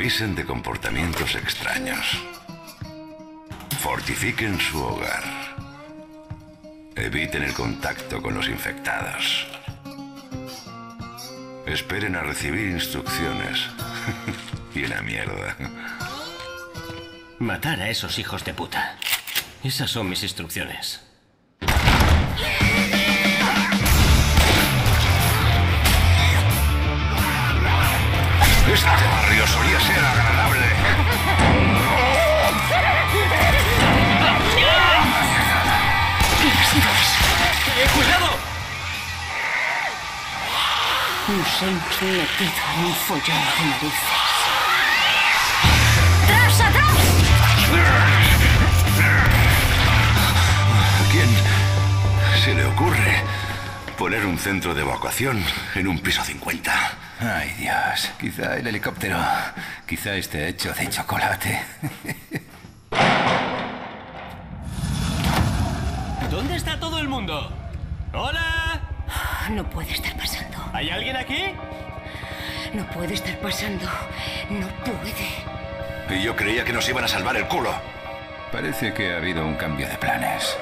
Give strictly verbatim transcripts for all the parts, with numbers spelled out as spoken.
avisen de comportamientos extraños. Fortifiquen su hogar. Eviten el contacto con los infectados. Esperen a recibir instrucciones. Y una mierda. Matar a esos hijos de puta. Esas son mis instrucciones. Este barrio solía ser agradable. ¡Eh, cuidado! Nos hemos metido en un follón de narices. ¡Tras, atrás! ¿A quién se le ocurre poner un centro de evacuación en un piso cincuenta? Ay, Dios. Quizá el helicóptero. Quizá esté hecho de chocolate. ¿Dónde está todo el mundo? ¡Hola! No puede estar pasando. ¿Hay alguien aquí? No puede estar pasando. No puede. Y yo creía que nos iban a salvar el culo. Parece que ha habido un cambio de planes.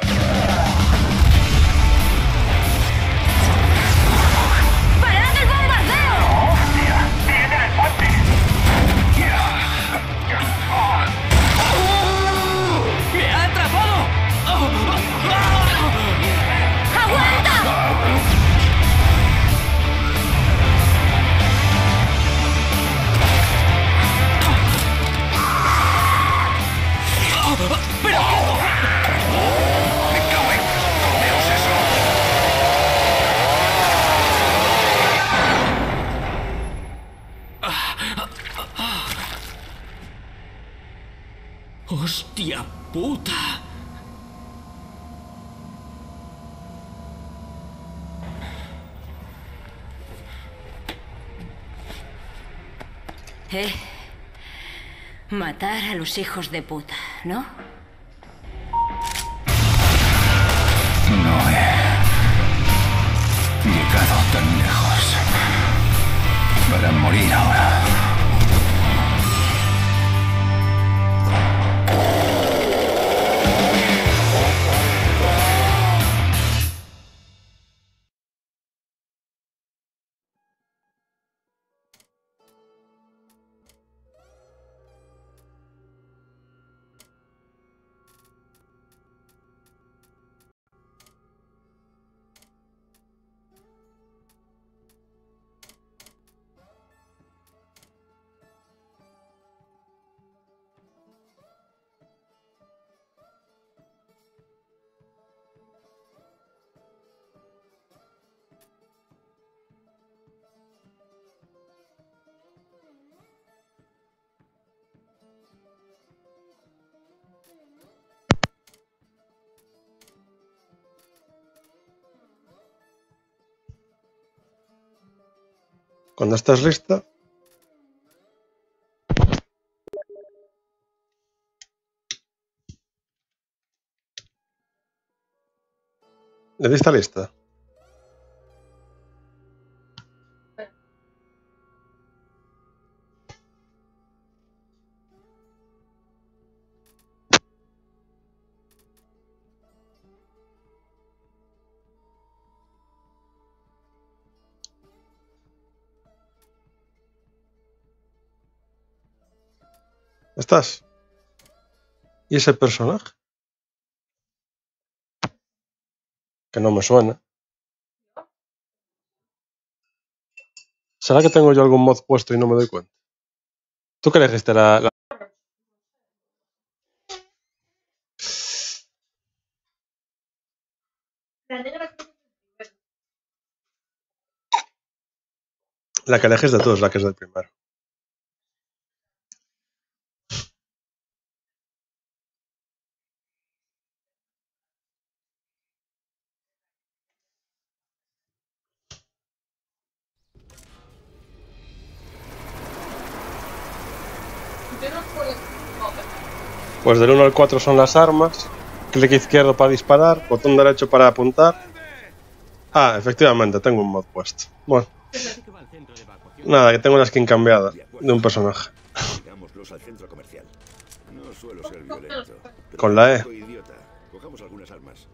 ¡Parad el bombardeo! ¡Hostia! ¡Tienen el puente! ¡Me ha atrapado! ¡Aguanta! ¡Pero! ¡Me cago en... ¡Comeos eso! ¡Hostia puta! Eh, matar a los hijos de puta, ¿no? No he llegado tan lejos para morir ahora. Cuando estás lista, ¿ya está lista? ¿Estás? ¿Y ese personaje? Que no me suena. ¿Será que tengo yo algún mod puesto y no me doy cuenta? ¿Tú qué elegiste la, la... La que eliges de todos, la que es del primero. Pues del uno al cuatro son las armas. Clic izquierdo para disparar, botón derecho para apuntar. Ah, efectivamente, tengo un mod puesto. Bueno. Nada, que tengo una skin cambiada de un personaje. Vámonos al centro comercial. No suelo ser violento. pero Con la E. soy un poco idiota. Cojamos algunas armas.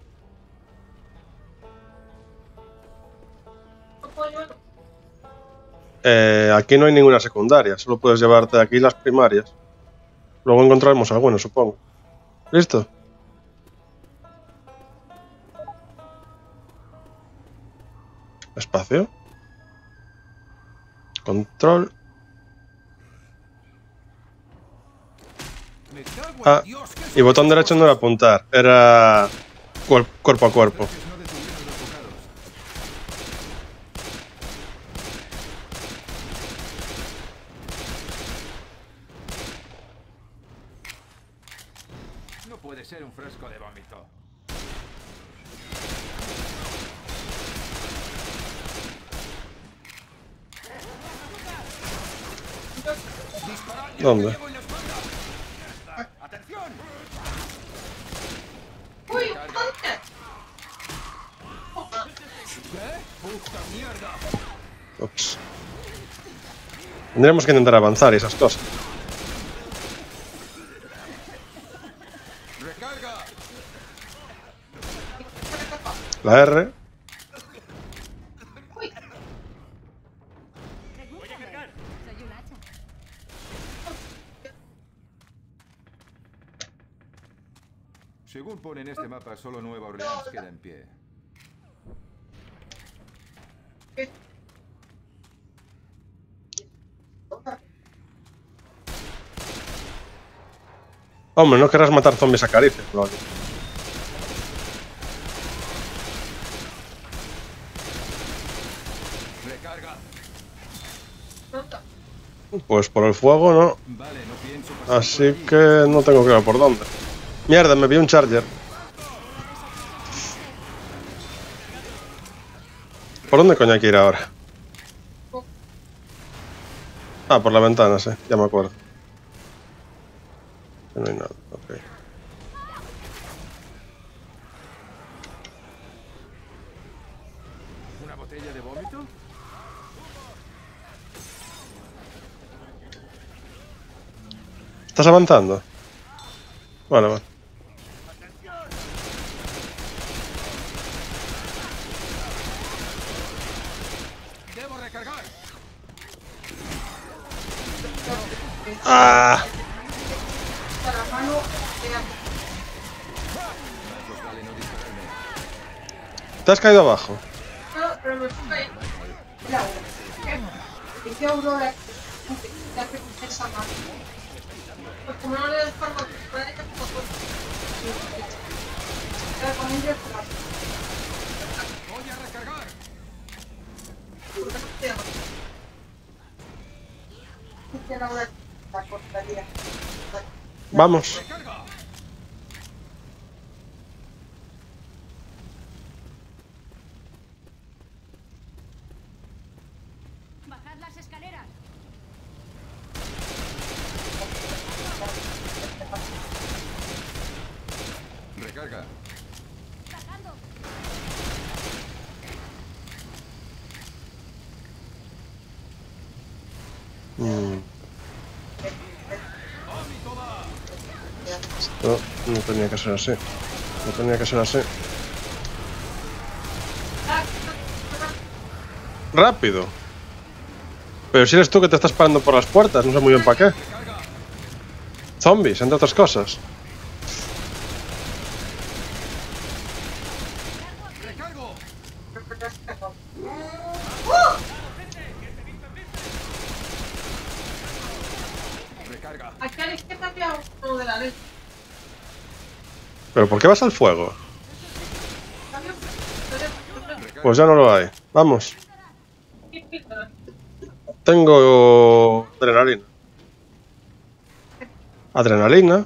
Eh, aquí no hay ninguna secundaria, solo puedes llevarte de aquí las primarias. Luego encontraremos algunas, supongo. ¿Listo? Espacio. Control. Ah, y botón derecho no era apuntar, era cuer- cuerpo a cuerpo. No puede ser un fresco de vómito. ¿Dónde? ¡Atención! ¡Uy! ¡Puta mierda! Ups. Tendríamos que intentar avanzar y esas cosas. ¡Recarga! La R. Según pone en este mapa, solo Nueva Orleans queda en pie. Hombre, no querrás matar zombies a caricias, ¿no? ¡Recarga! Pues por el fuego no. Vale, no pienso pasar Así por allí. que no tengo claro por dónde. Mierda, me vi un charger. ¿Por dónde coño hay que ir ahora? Ah, por la ventana, sí, ya me acuerdo. No hay nada, ok. ¿Una botella de vómito? ¿Estás avanzando? Vale, vale. ¡Debo recargar! ¡Ah! Pues vale, no dispararme. ¿Te has caído abajo? Pero me fui ahí. Mira, dice Aurora que esa mano. Pues como no le descargo a tu padre, que poco. Pero con ellos, ¡Voy a recargar! dice Laura la cortaría. Vamos. ¡Recarga! Bajad las escaleras. Recarga. Bajando. Mm. Esto no tenía que ser así. No tenía que ser así. ¡Rápido! Pero si eres tú que te estás parando por las puertas, no sé muy bien para qué. Zombies, entre otras cosas. ¡Recargo! Recarga. Aquí a la izquierda había uno de la ley. ¿Pero por qué vas al fuego? Pues ya no lo hay. Vamos. Tengo adrenalina. Adrenalina.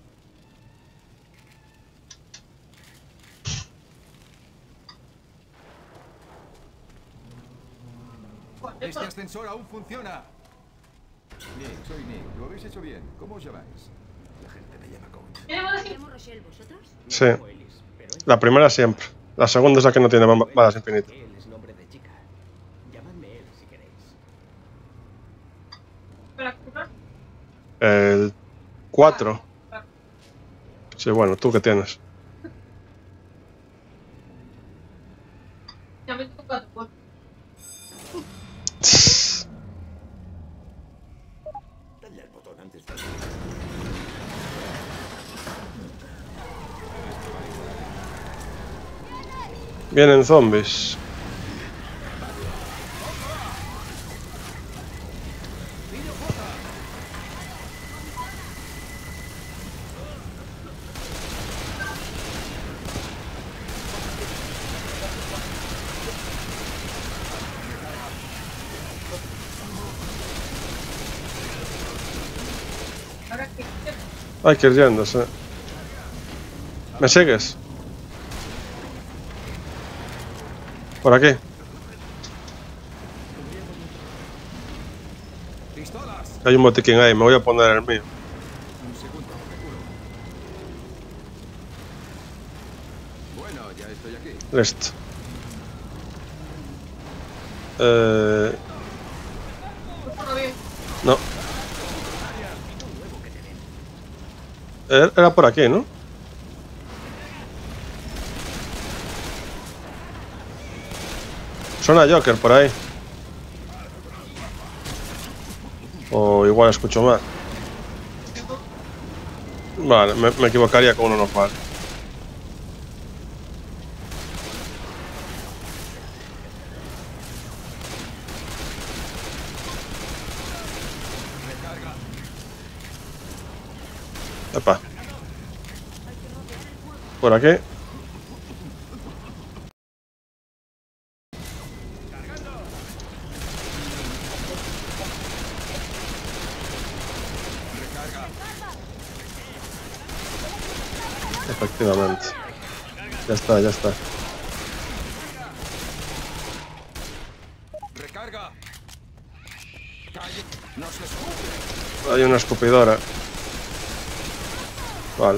Este ascensor aún funciona. Nick, soy Nick. Lo habéis hecho bien. ¿Cómo os llamáis? La gente me llama coach. Me llamo Rochelle, ¿vosotros? Sí. La primera siempre. La segunda es la que no tiene ba- balas infinitas. Él es nombre de chica. Llamadme él si queréis. El cuatro. Sí, bueno, ¿tú qué tienes? Ya me toca tu cuerpo. Dale al botón antes de... Vienen zombies. Ahora que Hay que ir yéndose. ¿Me sigues? Por aquí. ¡Pistolas! Hay un botiquín ahí, me voy a poner el mío. Un segundo, me curo. Bueno, ya estoy aquí. Listo. Eh, funciona bien. no. Er- Era por aquí, ¿no? Suena Joker por ahí. O igual escucho mal. Vale, me, me equivocaría con uno normal. Epa. Por aquí. Efectivamente. Ya está, ya está. ¡Recarga! ¡Calle! ¡Nos escupe! Hay una escupidora. Vale.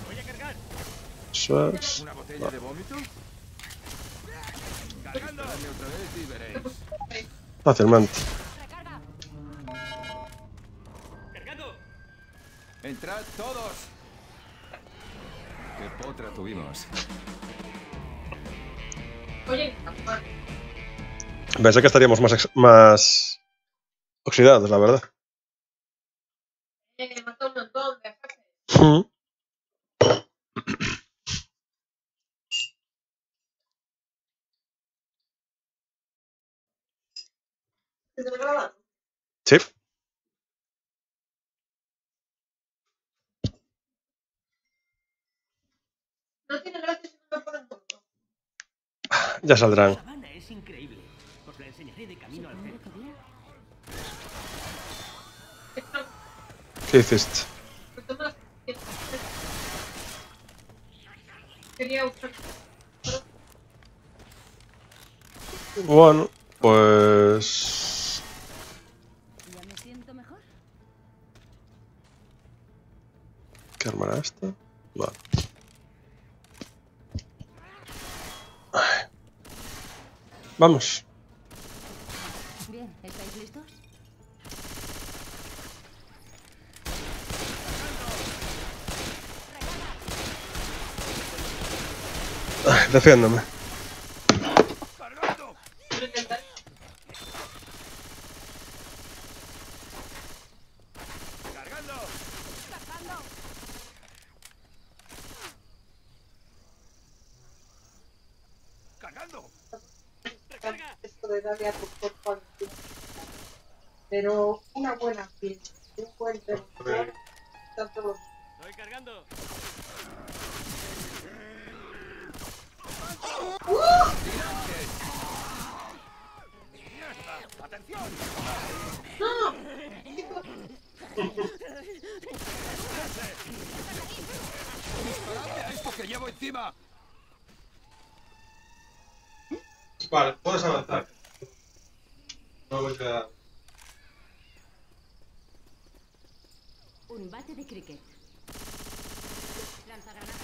Eso es. ¿Una botella de vómito? Disparadme otra vez y veréis. Fácilmente. ¡Entrad todos! ¡Qué potra tuvimos! Oye, capaz. Pensé que estaríamos más, ex- más oxidados, la verdad. Eh, mató un montón de jefes. Mm. ¿Se te graba? Sí. No tiene gracia si no me ponen tonto. Ya saldrán. La sabana es increíble. Os la enseñaré de camino al centro. ¿Qué hiciste? Retomas. Quería usar. Bueno, pues... ¿Ya me siento mejor? ¿Qué arma era esta? Vale. Ay. Vamos. Bien, ¿estáis listos? Ay, defiéndome. Esto de darle a tu cuerpo al tiempo. Pero una buena piel, un buen remotor, tanto los Estoy cargando. ¡Disparadme a esto que llevo encima! Vale, puedes avanzar. No voy a... Un bate de cricket. Lanzagranadas.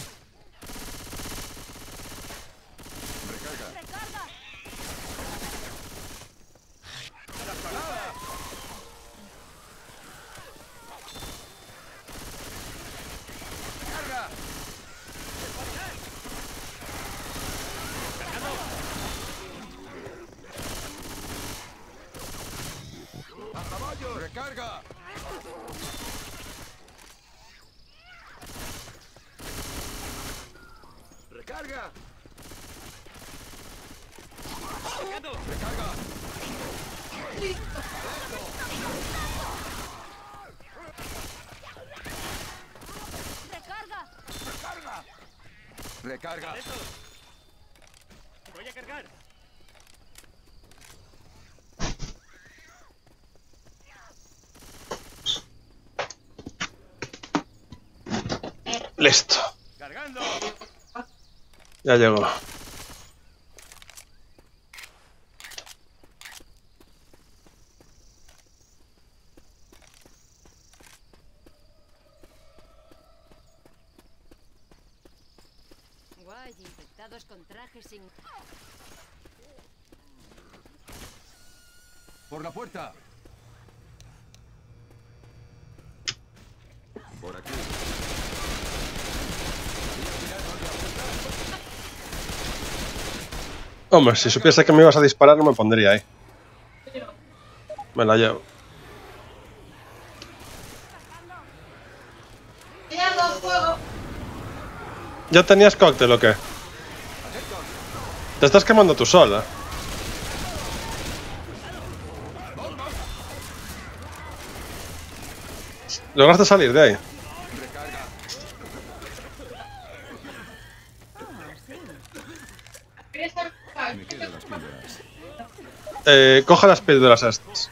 ¡Recarga! ¡Recarga! ¡Recarga! ¡Recarga! ¡Recarga! Voy a cargar. Listo. Cargando. Ya llegó. Guay, infectados con trajes sin... ¡Por la puerta! Por aquí. Hombre, si supiese que me ibas a disparar no me pondría ahí. Me la llevo. Tirando fuego. ¿Ya tenías cóctel o qué? Te estás quemando tú sola. ¿Lograste salir de ahí? ¿Quieres estar? Me quedan las píldoras. Eh, coja las píldoras estas.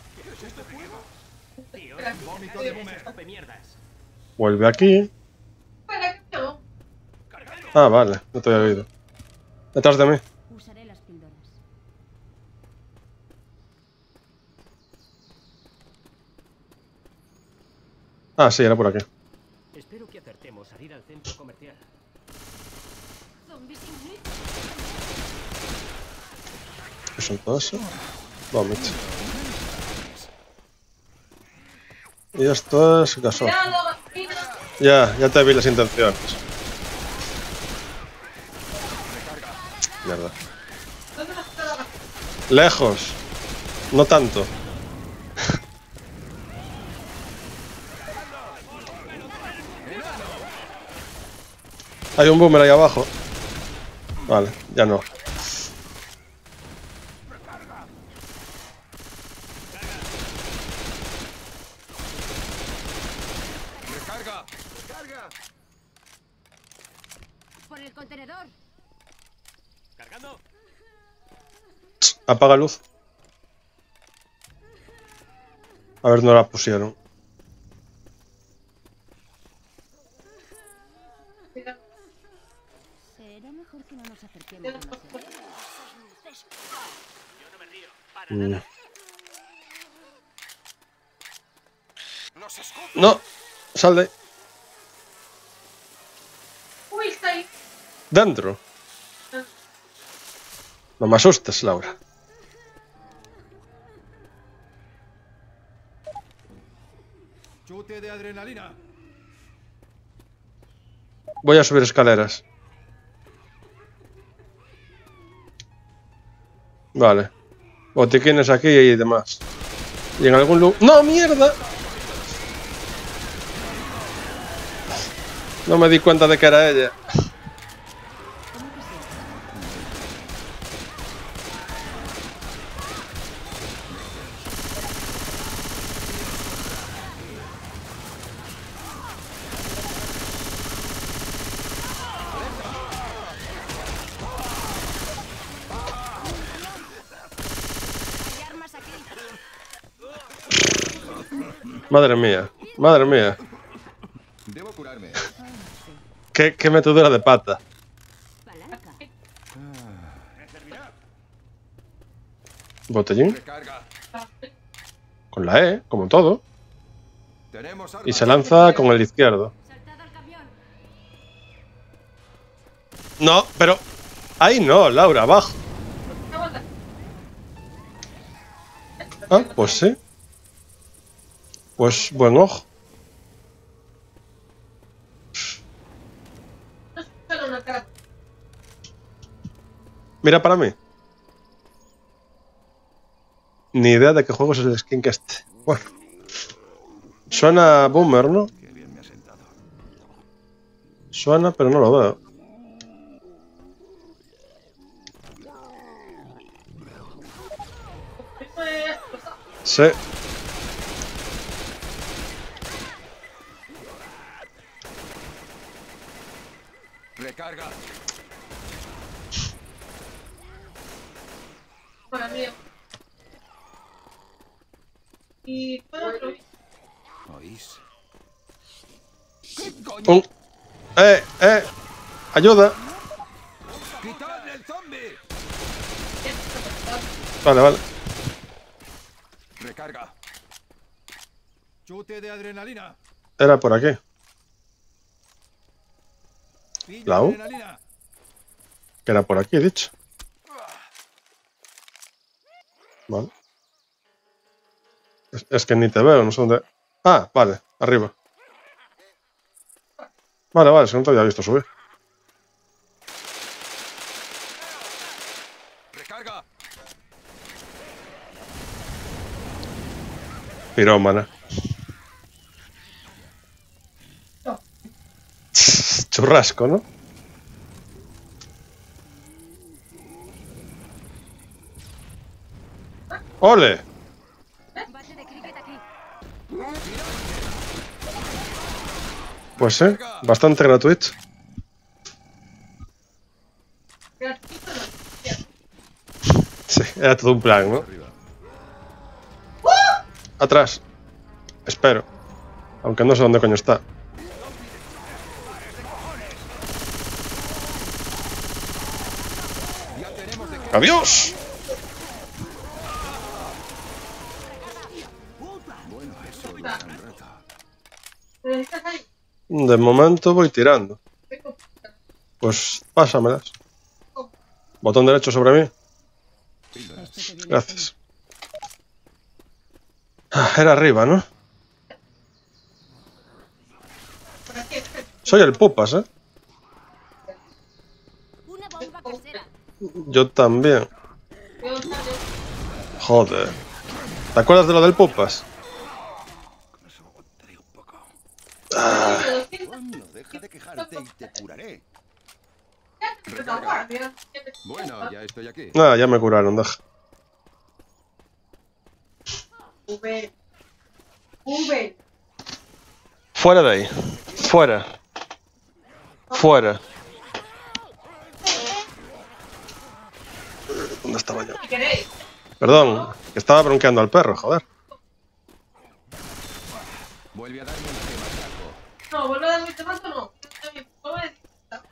Vómito de boomer. Escupe mierdas. Vuelve aquí. Espera, que no. Ah, vale, no te había oído. Detrás de mí. Usaré las píldoras. Ah, sí, era por aquí. Espero que acertemos a ir al centro comercial. Zombies sin mí. ¿Qué son todo eso? Vómito. Y esto es gasoil. Tirando gasolina. Ya, ya te vi las intenciones. Mierda. ¿Dónde has tirado la gasolina? Lejos. No tanto. Hay un boomer ahí abajo. Vale, ya no. ¡Recarga! ¡Recarga! Por el contenedor. Cargando. Apaga luz. A ver, no la pusieron. Será mejor que no nos acerquemos demasiado. Mm. ¡Nos escupe! No, sal de ahí. Uy, está ahí. Dentro. No me asustes, Laura. ¡Chute de adrenalina! Voy a subir escaleras. Vale. Botiquines aquí y demás. Y en algún lugar... ¡No, mierda! No me di cuenta de que era ella. Hay armas aquí. Madre mía, madre mía. Debo curarme. Qué, qué metedura de pata. Palanca. Botellín. ¡Recarga! Con la E, como todo. Tenemos armas. Y se lanza con el izquierdo. Saltad al camión. No, pero... Ahí no, Laura, abajo. Aguanta. Ah, pues sí. Pues buen ojo. No es solo una cara. Mira para mí. Ni idea de qué juego es el skin que este. Bueno. Suena a Boomer, ¿no? Qué bien me ha sentado. Suena, pero no lo veo. Sí. Recarga. Para mí. Y puedo otro. ¿Oís? ¿Qué coño? Un... ¡Eh! ¡Eh! ¡Ayuda! ¡Quitadle el zombie! Vale, vale. Recarga. Chute de adrenalina. Era por aquí. Pilla ¿La U? adrenalina. Que era por aquí, he dicho. Vale. Es, es que ni te veo, no sé dónde... Ah, vale, arriba. Vale, vale, es que no te había visto subir. Recarga. Pirómana. No. Churrasco, ¿no? ¡Ole! Base de cricket aquí. Pues sí, bastante gratuito. Gratuito no. Sí, era todo un plan, ¿no? Arriba. Atrás. Espero. Aunque no sé dónde coño está. Ya tenemos de... ¡Adiós! Bueno, eso lo han reto. ¿Necesitas ahí? De momento voy tirando. Tengo. Pues pásamelas. Botón derecho sobre mí. Esto te viene Gracias. Ah, era arriba, ¿no? Por aquí, espera. Soy el pupas, ¿eh? bien. Una bomba casera. Yo también. Voy a usar yo. Joder. ¿Te acuerdas de lo del pupas? De doscientos. Coño, deja de quejarte y te curaré. Retaguardia. Bueno, ya estoy aquí. Ah, ya me curaron, deja. V. V. Fuera de ahí. Fuera. Fuera. ¿Dónde estaba yo? ¿Qué queréis? Perdón, que estaba bronqueando al perro, joder. Vuelve a darme un tema, Draco. No, vuelvo a darme este mazo, no. No me necesitas.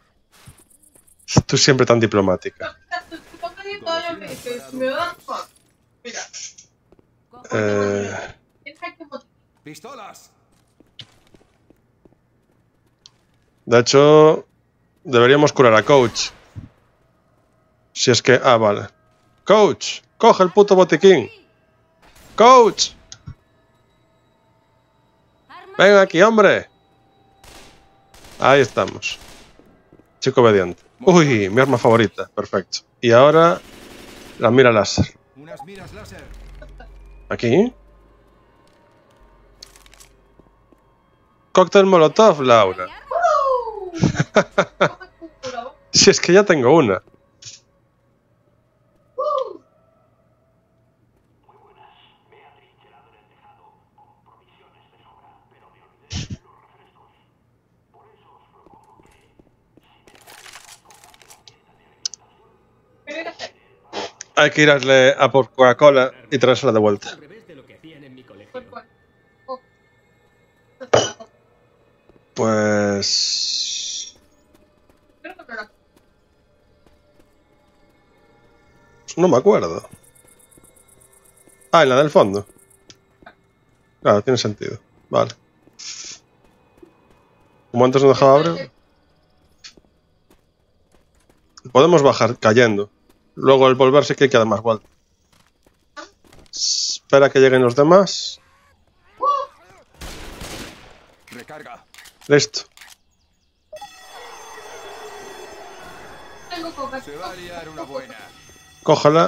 Tú siempre tan diplomática. Tu compañero todavía me dice, si me das, fuck. Mira, Eh, tienes que motivar. ¡Pistolas! de hecho, deberíamos curar a Coach. Si es que... Ah, vale. Coach, coge el puto botiquín. Coach, Arma. ven aquí, hombre. Ahí estamos. Chico obediente. Uy, mi arma favorita. Perfecto. Y ahora la mira láser. Unas miras láser. ¿Aquí? Cóctel Molotov, Laura. Si es que ya tengo una. Hay que irle a por Coca-Cola y traérsela de vuelta. Al revés de lo que hacían en mi colegio. Pues, pues. Oh. Pues... Creo que no era. no me acuerdo. Ah, en la del fondo. Claro, tiene sentido. Vale. Como antes no dejaba abrir. Podemos bajar cayendo. Luego el volver sí que hay que dar más vuelta. Espera que lleguen los demás. Recarga. Listo. Tengo coca. Se va a liar una buena. Cógela.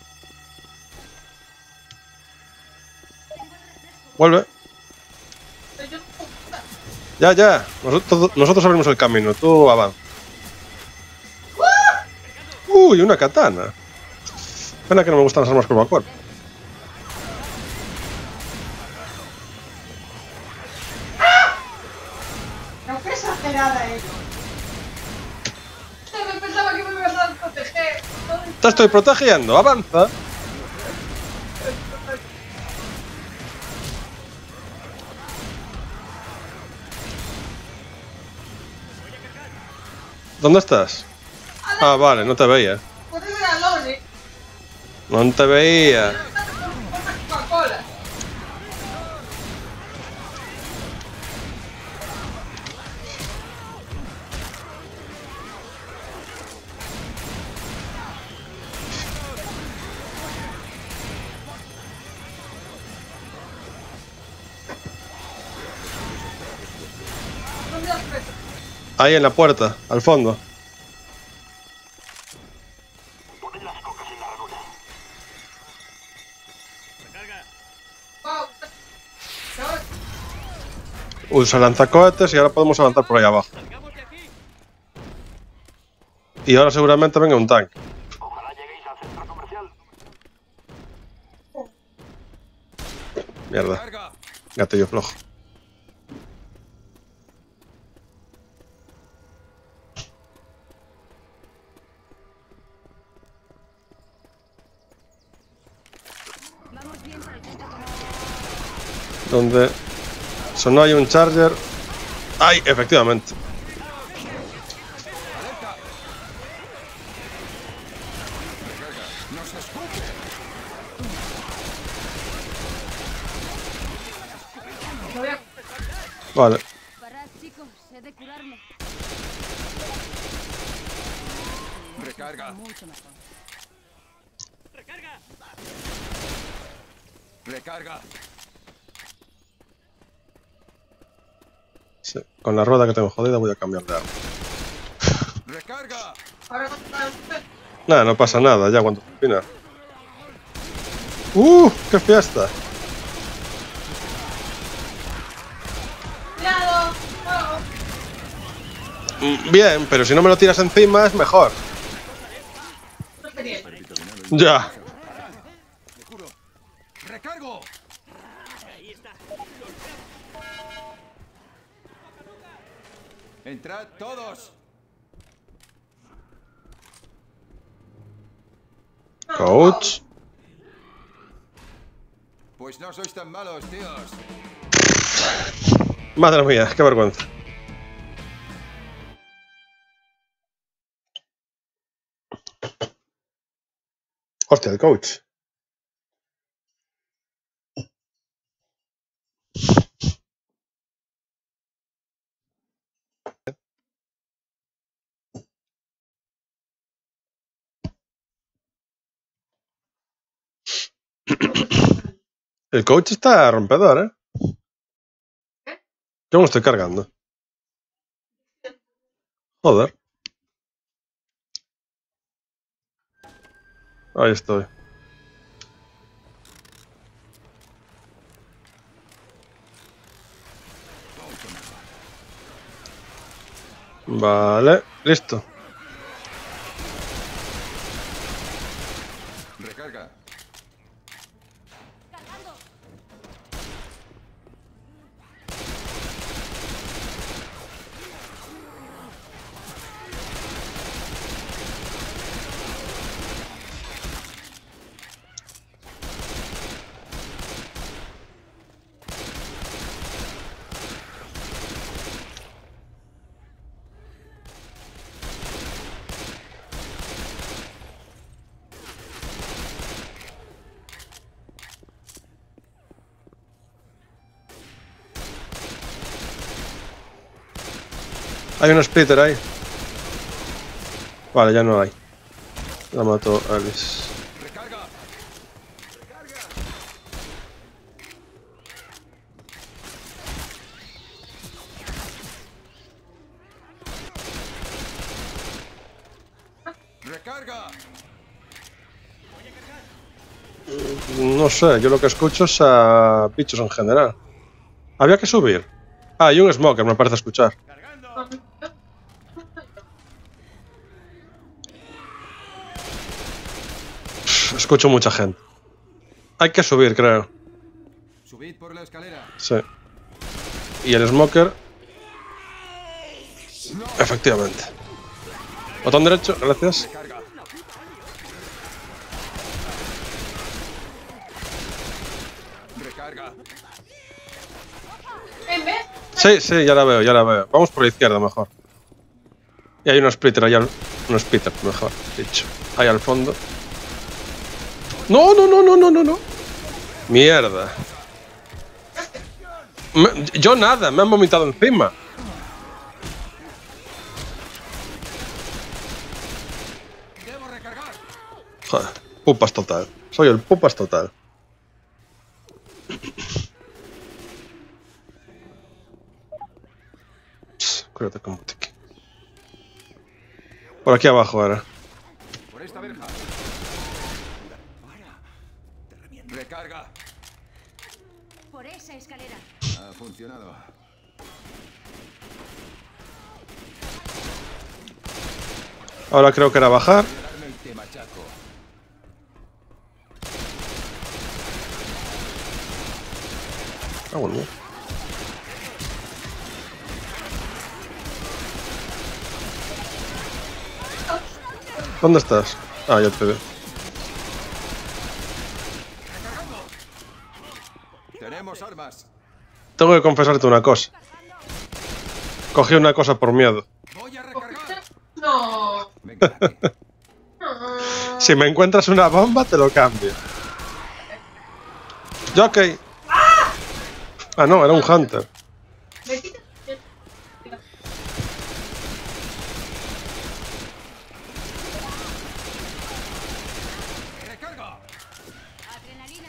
Vuelve. Pero yo no puedo usar. Ya, ya. Nosotros, nosotros abrimos el camino. Tú avanza. Uy, una katana. Pena que no me gustan las armas cuerpo a cuerpo. es que... Te estoy protegiendo, avanza. ¿Dónde estás? Ah, vale, no te veía. Puedes ver a Lone. No te veía. Coca-Cola. ¿Dónde has puesto? Ahí en la puerta, al fondo. Wow. ¿Sabes? Usa lanzacohetes y ahora podemos avanzar por ahí abajo. Y ahora seguramente venga un tanque. Ojalá lleguéis al centro comercial. Mierda. Carga. Gatillo flojo. Vamos bien por el centro comercial. Donde sonó hay un charger. ¡Ay! Efectivamente. Nos escupe. Lo voy a... Vale. Parad, chicos, he de curarme. Recarga. Mucho mejor. Recarga. Sí, con la rueda que tengo jodida voy a cambiar de arma. Recarga. Ahora no te va a hacer. Nada, no pasa nada ya cuando termina. ¡Uh! ¡Qué fiesta! ¡Cuidado! ¡Oh! Mm, Bien, pero si no me lo tiras encima es mejor. No sé bien. Ya. Me curo. Recargo. Entrad todos. Coach. Pues no sois tan malos, tíos. Madre mía, qué vergüenza. Hostia, el coach. El coach está rompedor, ¿eh? Yo me estoy cargando. Joder. Ahí estoy. Vale, listo. Recarga. Hay un splitter ahí. Vale, ya no hay. La mató Alice. Recarga. Recarga. No sé, yo lo que escucho es a bichos en general. Había que subir. Ah, hay un smoker, me parece escuchar. Pff, escucho mucha gente. Hay que subir, creo. Subid por la escalera. Sí. Y el smoker. Efectivamente. Botón derecho, gracias. Recarga. Sí, sí, ya la veo, ya la veo. Vamos por la izquierda mejor. Y hay un splitter allá. al- Un splitter, mejor dicho. Ahí al fondo. No, no, no, no, no, no, no. Mierda. Me- yo nada, me han vomitado encima. Debo recargar. Joder, pupas total. Soy el pupas total. Pss, Cúrate con botiquín. Por aquí abajo ahora. Por esta verja. Para. Te reviento. Recarga. Por esa escalera. Ha funcionado. Ahora creo que era bajar. Darme y te machaco. Ah, bueno. ¿Dónde estás? Ah, ya te veo. Tenemos armas. Tengo que confesarte una cosa. Cogí una cosa por miedo. Voy a recargar. No. Venga, aquí. No. Si me encuentras una bomba, te lo cambio. Jockey. Ah, no, era un hunter. Me quitas. Recarga. Adrenalina.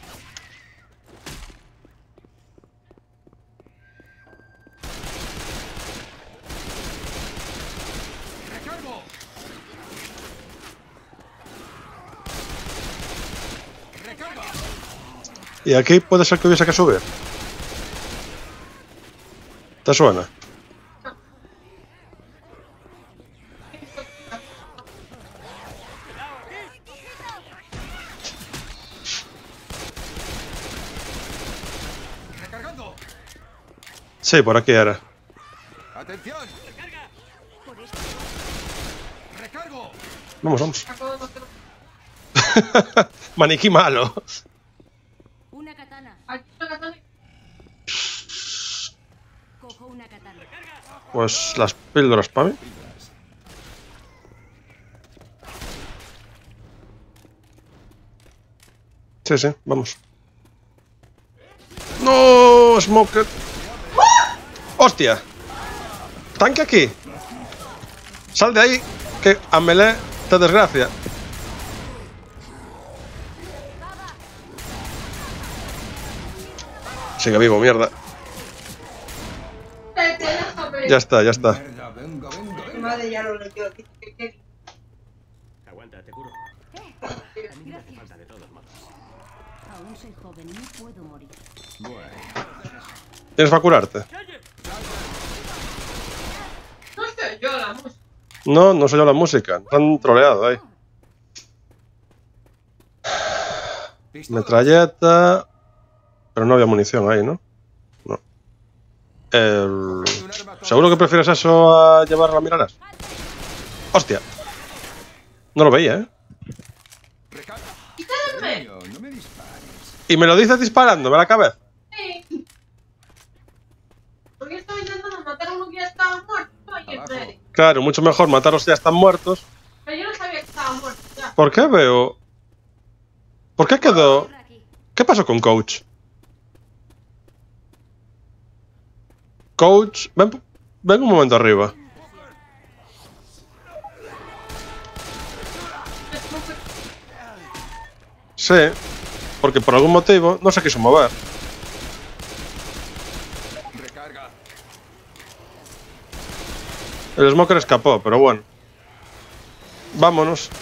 Recargo. Recarga. Y aquí puede ser que hubiese que subir. ¿Te suena? Recargando. Sí, por aquí era. Atención. Recargo. Vamos, vamos. Acabo de matar. Maniquí malo. Una katana. Aquí una katana. Cojo una katana. Pues las píldoras para mí. Sí, sí, vamos. ¡No! ¡Smoker! ¡Hostia! ¡Tanque aquí! ¡Sal de ahí! Que a melee te desgracia. Sigue vivo, mierda. Vete, déjame. Ya está, ya está. Venga, venga, venga, Mi venga. madre ya lo leyó. Dice que qué. Aguanta, te curo. Eh, A mí me hace gracias. falta de todos modos. Aún soy joven, no puedo morir. Bueno. ¿Tienes para curarte? No sé yo la música. No, no soy yo la música. Nos han troleado ahí. Pistola. Metralleta. Pero no había munición ahí, ¿no? No. El... Un arma toda- ¿Seguro que prefieres eso a llevar la miradas? ¡Hostia! No lo veía, ¿eh? Recarga. ¡Quítame! Niño, no me dispares. Y me lo dices disparándome a la cabeza. Sí. Porque estaba intentando matar a uno que ya estaba muerto. Y el Abajo. médico. Claro, mucho mejor matarlos ya están muertos. Pero yo no sabía que estaba muerto ya. ¿Por qué veo...? ¿Por qué quedó...? Por aquí. ¿Qué pasó con Coach? Coach... Ven, ven un momento arriba. Sí, porque por algún motivo no se quiso mover. Recarga. El Smoker escapó, pero bueno. Vámonos.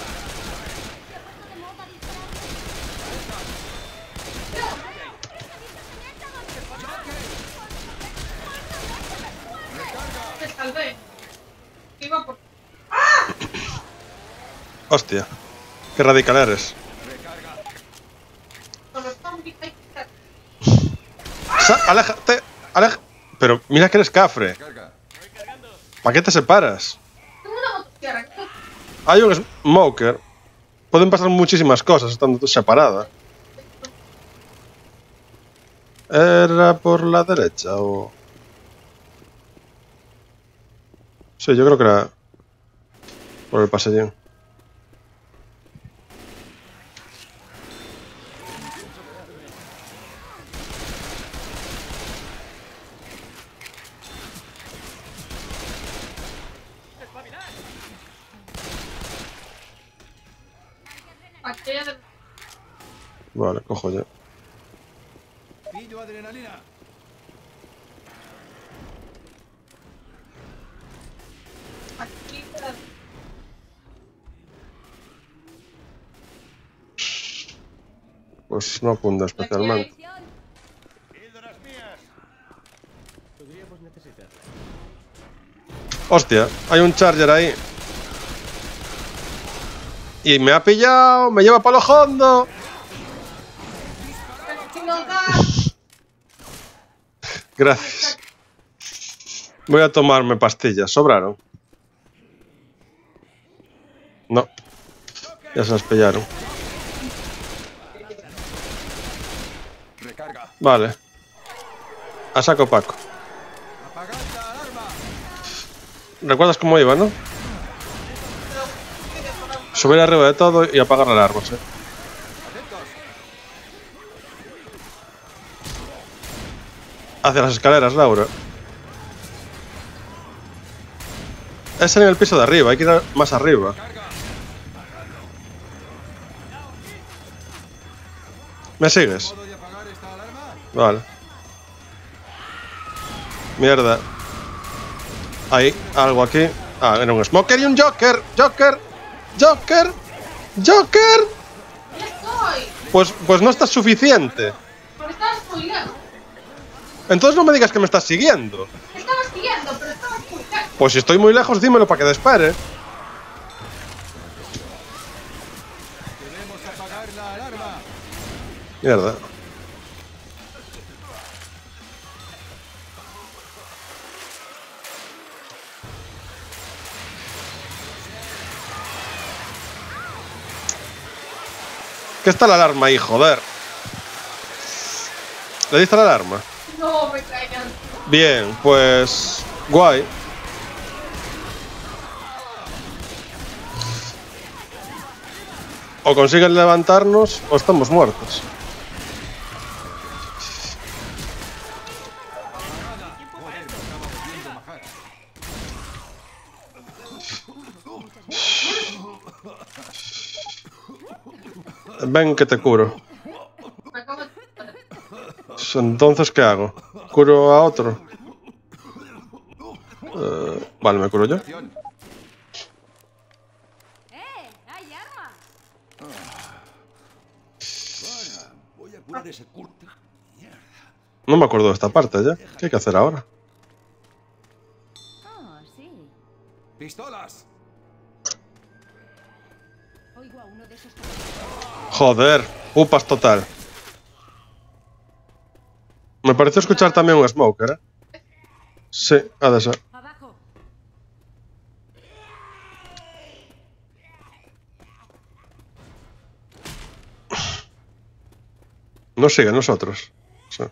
Te salvé. Iba por. Hostia. Qué radical eres. Con los zombies hay que estar. Sa- aléjate. Aleja. Pero mira que eres cafre. Recarga. ¿Para qué te separas? Tengo una motosierra. ¿Qué? Hay un Smoker. Pueden pasar muchísimas cosas estando separada. ¿Era por la derecha o...? Sí, yo creo que era por el pasillín. Aquella de... Vale, cojo ya. Pillo adrenalina. Aquí, pero... Pues no apunta especialmente. Podríamos necesitarla. Hostia, hay un charger ahí. Y me ha pillado, me lleva para lo hondo. ¡Si nos da! Gracias. Voy a tomarme pastillas, sobraron. No. Ya se las pillaron. Recarga. Vale. A saco Paco. Apagad la alarma. ¿Recuerdas cómo iba, no? Subir arriba de todo y apagar la alarma, ¿sí? Atentos. Hacia las escaleras, Laura. Es en el piso de arriba, hay que ir más arriba. ¿Me sigues? ¿Modo de apagar esta alarma? Vale. Mierda. Hay algo aquí. Ah, era un smoker y un joker. Joker. Joker. Joker. ¡Ya estoy! Pues, pues no estás suficiente. Pero estabas muy lejos. Entonces no me digas que me estás siguiendo. Estabas siguiendo, pero estabas muy lejos. Pues si estoy muy lejos, dímelo para que despere. Debemos apagar la alarma. Mierda. ¿Qué está la alarma ahí, joder? ¿Le diste la alarma? No, me caigan. Bien, pues... guay. O consiguen levantarnos o estamos muertos. Ven que te curo. Me acabo de... Entonces, ¿qué hago? ¿Curo a otro? Eh, vale, me curo yo. Acción. ¡Eh! ¡Hay arma! Para, voy a curar ese culto. Mierda. No me acuerdo de esta parte ya. ¿Qué hay que hacer ahora? Oh, sí. ¡Pistolas! Oigo a uno de esos... Joder, upas total. Me pareció escuchar también un smoker, ¿eh? Sí, ha de ser. ¡Abajo! No sigue nosotros. Sí.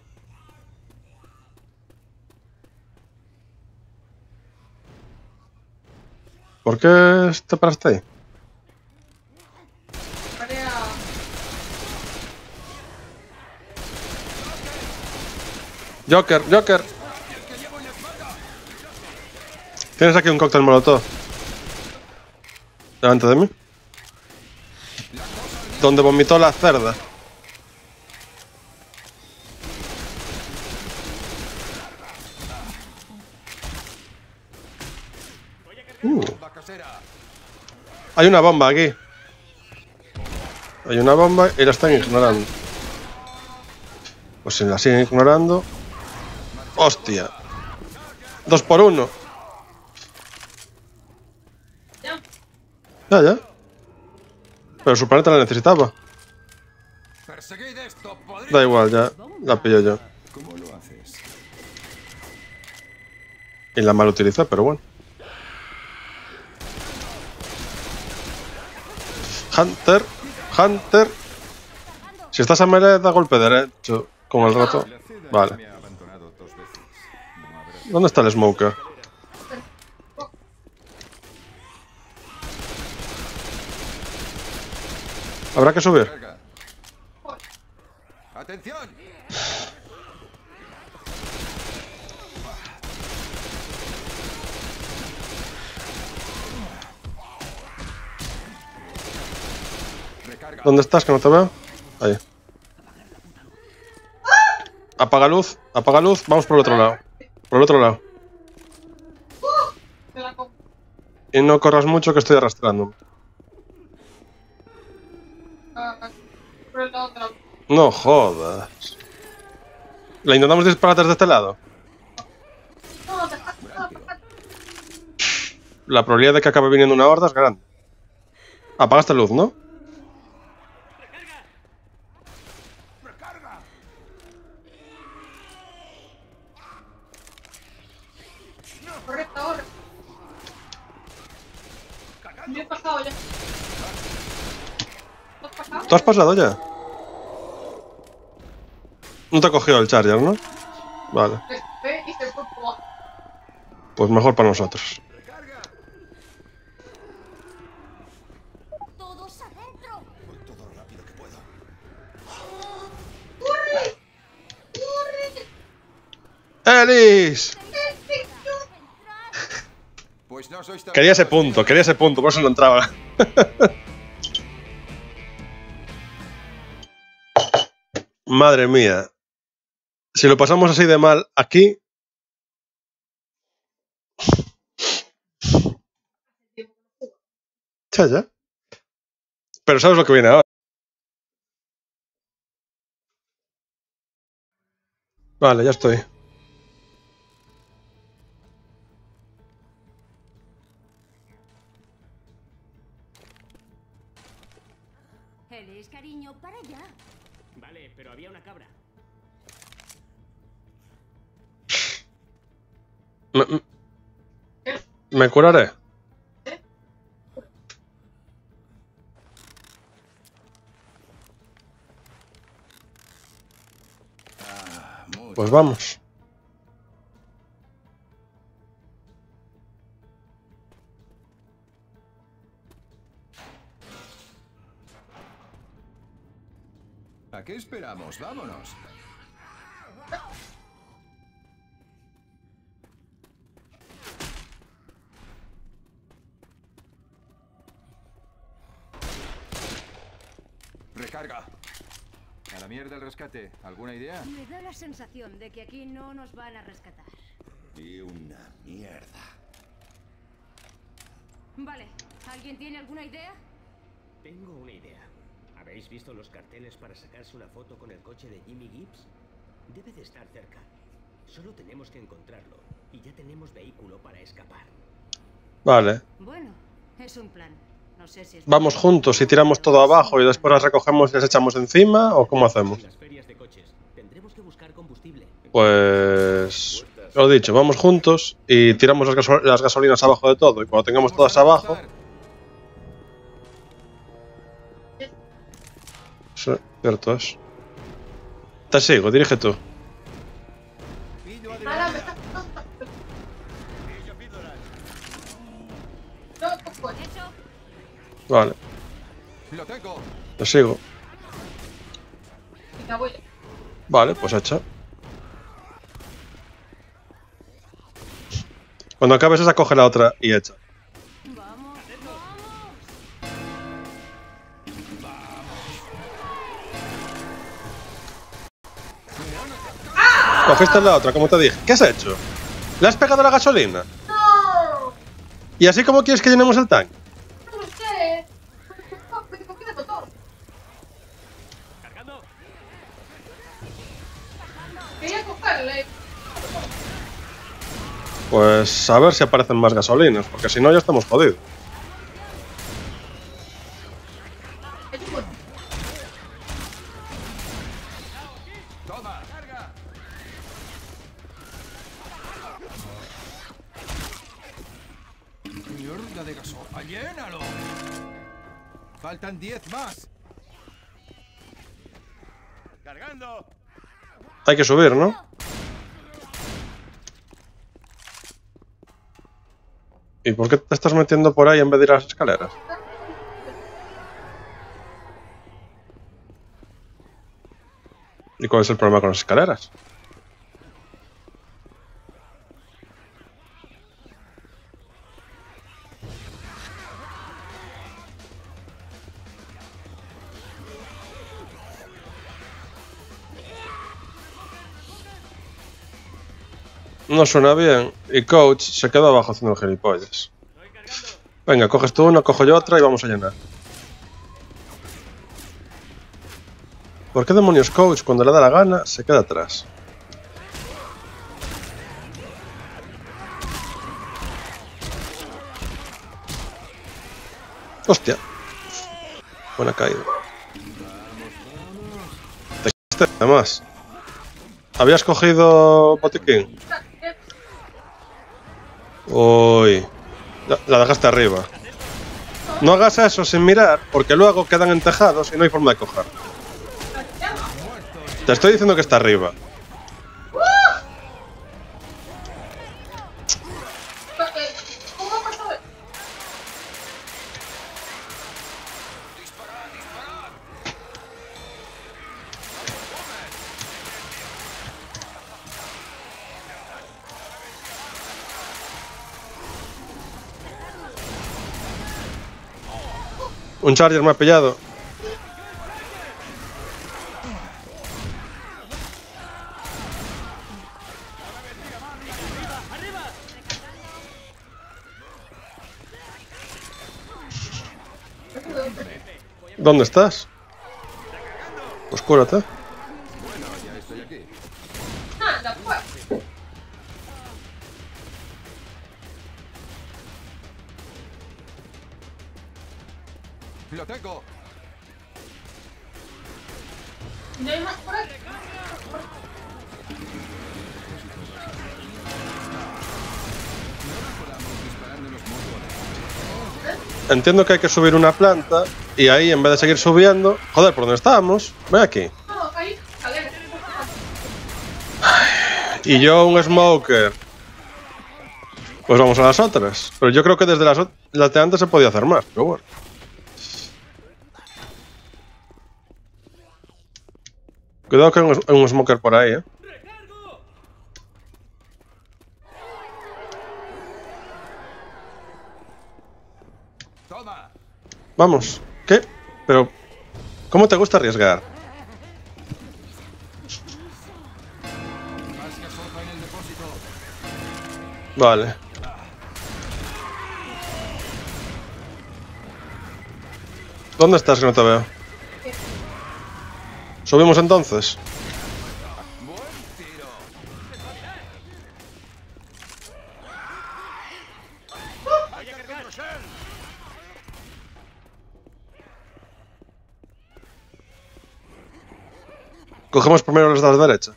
¿Por qué te paraste ahí? Paré a... Joker, Joker. Tienes aquí un cóctel molotov. Delante de mí. Donde vomitó la cerda. Uh, ¡La casera! hay una bomba aquí. Hay una bomba y la están ignorando. Pues si la siguen ignorando... ¡Hostia! Dos por uno. Ya. Ya, ya. Pero su planeta la necesitaba. ¡Perseguid esto! ¡Podrid! Da igual, ya la pillo yo. ¿Cómo lo haces? Y la mal utilicé, pero bueno. Hunter, Hunter. Si estás a melee, da golpe derecho. Con el rato. La ceda Vale. me ha abandonado dos veces. No habrá... ¿Dónde está el smoker? Habrá que subir. Carga. ¡Atención! Recarga. ¿Dónde estás? Que no te veo. Ahí. Apaga luz, apaga luz. Vamos por el otro lado. Por el otro lado. Se la compro. Y no corras mucho que estoy arrastrando. Ah, por el lado de la... No jodas. ¿La intentamos disparar desde este lado? No, deja, no, deja. La probabilidad de que acabe viniendo una horda es grande. Apagaste luz, ¿no? Correcto, ahora. Me he pasado ya. ¿Lo has pasado? ¿Tú has pasado ya? No te ha cogido el charger, ¿no? Vale. Ve y se fue por... Pues mejor para nosotros. Todos adentro. Todo lo rápido que puedo. ¡Corre! ¡Corre! ¡Elis! Pues no sois tan Quería ese malos, punto, quería ese punto, por eso no entraba. Madre mía. Si lo pasamos así de mal aquí... Ya, ya. Pero ¿sabes lo que viene ahora? Vale, ya estoy. Elis, cariño, para allá. Vale, pero había una cabra. Me, me- me curaré. Ah, muy Pues vamos. ¿A qué esperamos? Vámonos. Recarga. A la mierda el rescate. ¿Alguna idea? Me da la sensación de que aquí no nos van a rescatar. Y una mierda. Vale, ¿alguien tiene alguna idea? Tengo una idea. ¿Habéis visto los carteles para sacarse una foto con el coche de Jimmy Gibbs? Debe de estar cerca. Solo tenemos que encontrarlo. Y ya tenemos vehículo para escapar. Vale. Bueno, es un plan. No sé si es... Vamos juntos y tiramos todo abajo y después las recogemos y las echamos encima, ¿o cómo hacemos? En las ferias de coches tendremos que buscar combustible. Pues... Lo dicho, vamos juntos y tiramos las, gaso- las gasolinas abajo de todo. Y cuando tengamos todas abajo... Sí, cierto es. Te sigo, dirige tú. Ahora me está... No, pues, Eso, Vale, Lo tengo. te sigo. y ya voy. Vale, pues hecho. Cuando acabes esa, coge la otra y echa. vamos, vamos. Cogiste la otra, como te dije. ¿Qué has hecho? ¿Le has pegado la gasolina? ¡No! ¿Y así como quieres que llenemos el tanque? No sé. Me cogí de motor. ¡Cargando! Quería cogerle. Pues a ver si aparecen más gasolinas, porque si no ya estamos jodidos. Toma. Carga. Mierda de gasolina. ¡Llénalo! Faltan diez más. Cargando. Hay que subir, ¿no? ¿Y por qué te estás metiendo por ahí en vez de ir a las escaleras? ¿Y cuál es el problema con las escaleras? No suena bien. Y Coach se quedó abajo haciendo gilipollas. Venga, coges tú una, cojo yo otra y vamos a llenar. ¿Por qué demonios Coach, cuando le da la gana, se queda atrás? Hostia. Buena caída. Te quedaste además. ¿Habías cogido botiquín? Uy. La, la dejaste arriba. No hagas eso sin mirar, porque luego quedan en tejados y no hay forma de coger. Te estoy diciendo que está arriba. ¿Cómo pasó? Un Charger me ha pillado. ¿Dónde estás? Pues cúrate. Bueno, ya estoy aquí. Anda, pues. ¡Lo tengo! ¿No hay más por aquí? Entiendo que hay que subir una planta y ahí, en vez de seguir subiendo... Joder, ¿por dónde estábamos? Ven aquí. No, ahí, escalera. Y yo un smoker. Pues vamos a las otras. Pero yo creo que desde las, ot- las de antes se podía hacer más, pero bueno. Cuidado que hay un, hay un smoker por ahí, eh. ¡Toma! Vamos. ¿Qué? Pero... ¿Cómo te gusta arriesgar? Más gasofa en el depósito. Vale. ¿Dónde estás que no te veo? ¿Subimos entonces? ¡Buen tiro! Cogemos primero los de la derecha.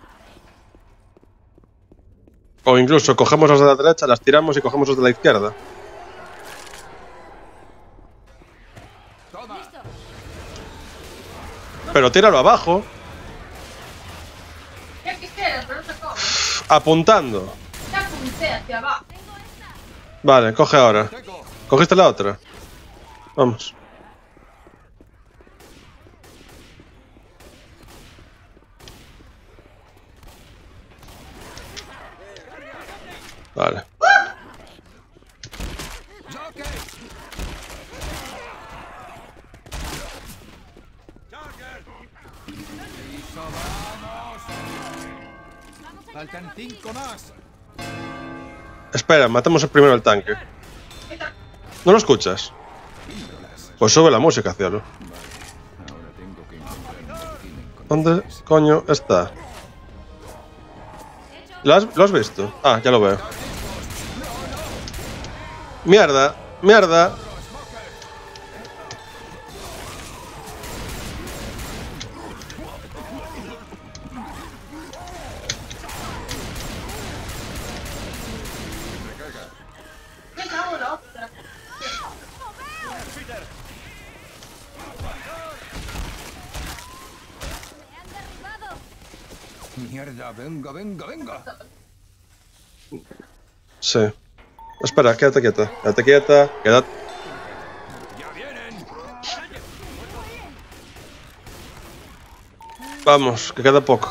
O incluso cogemos los de la derecha, las tiramos y cogemos los de la izquierda. ¡Toma! Pero tíralo abajo, Ya quisiera, pero no se come. apuntando. Ya apunté hacia abajo. Vale, coge ahora. ¡Tengo! ¿Cogiste la otra? Vamos. Vale. ¡Jockey! ¡Listo, vamos! Faltan cinco más. Espera, matemos primero el tanque. ¿No lo escuchas? Pues sube la música, cielo. Ahora tengo que encontrar un botiquín en ¿Dónde coño está? ¿Lo has, ¿Lo has visto? Ah, ya lo veo. ¡Mierda! ¡Mierda! Me cago en la otra. Mierda, venga, venga, venga. Sí. Espera, quédate quieta. Quédate quieta. Quédate. ¡Ya vienen! Vamos, que queda poco.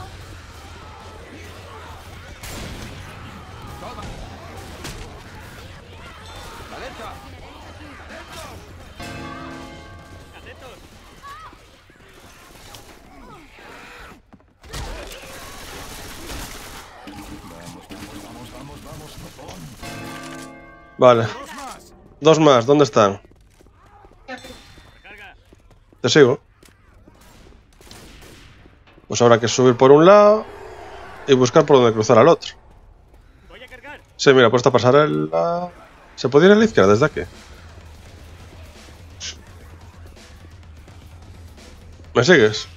Vale. Dos más, ¿dónde están? Te sigo. Pues habrá que subir por un lado y buscar por donde cruzar al otro. Sí, mira, por esta pasarela... ¿Se puede ir a la izquierda desde aquí? ¿Me sigues?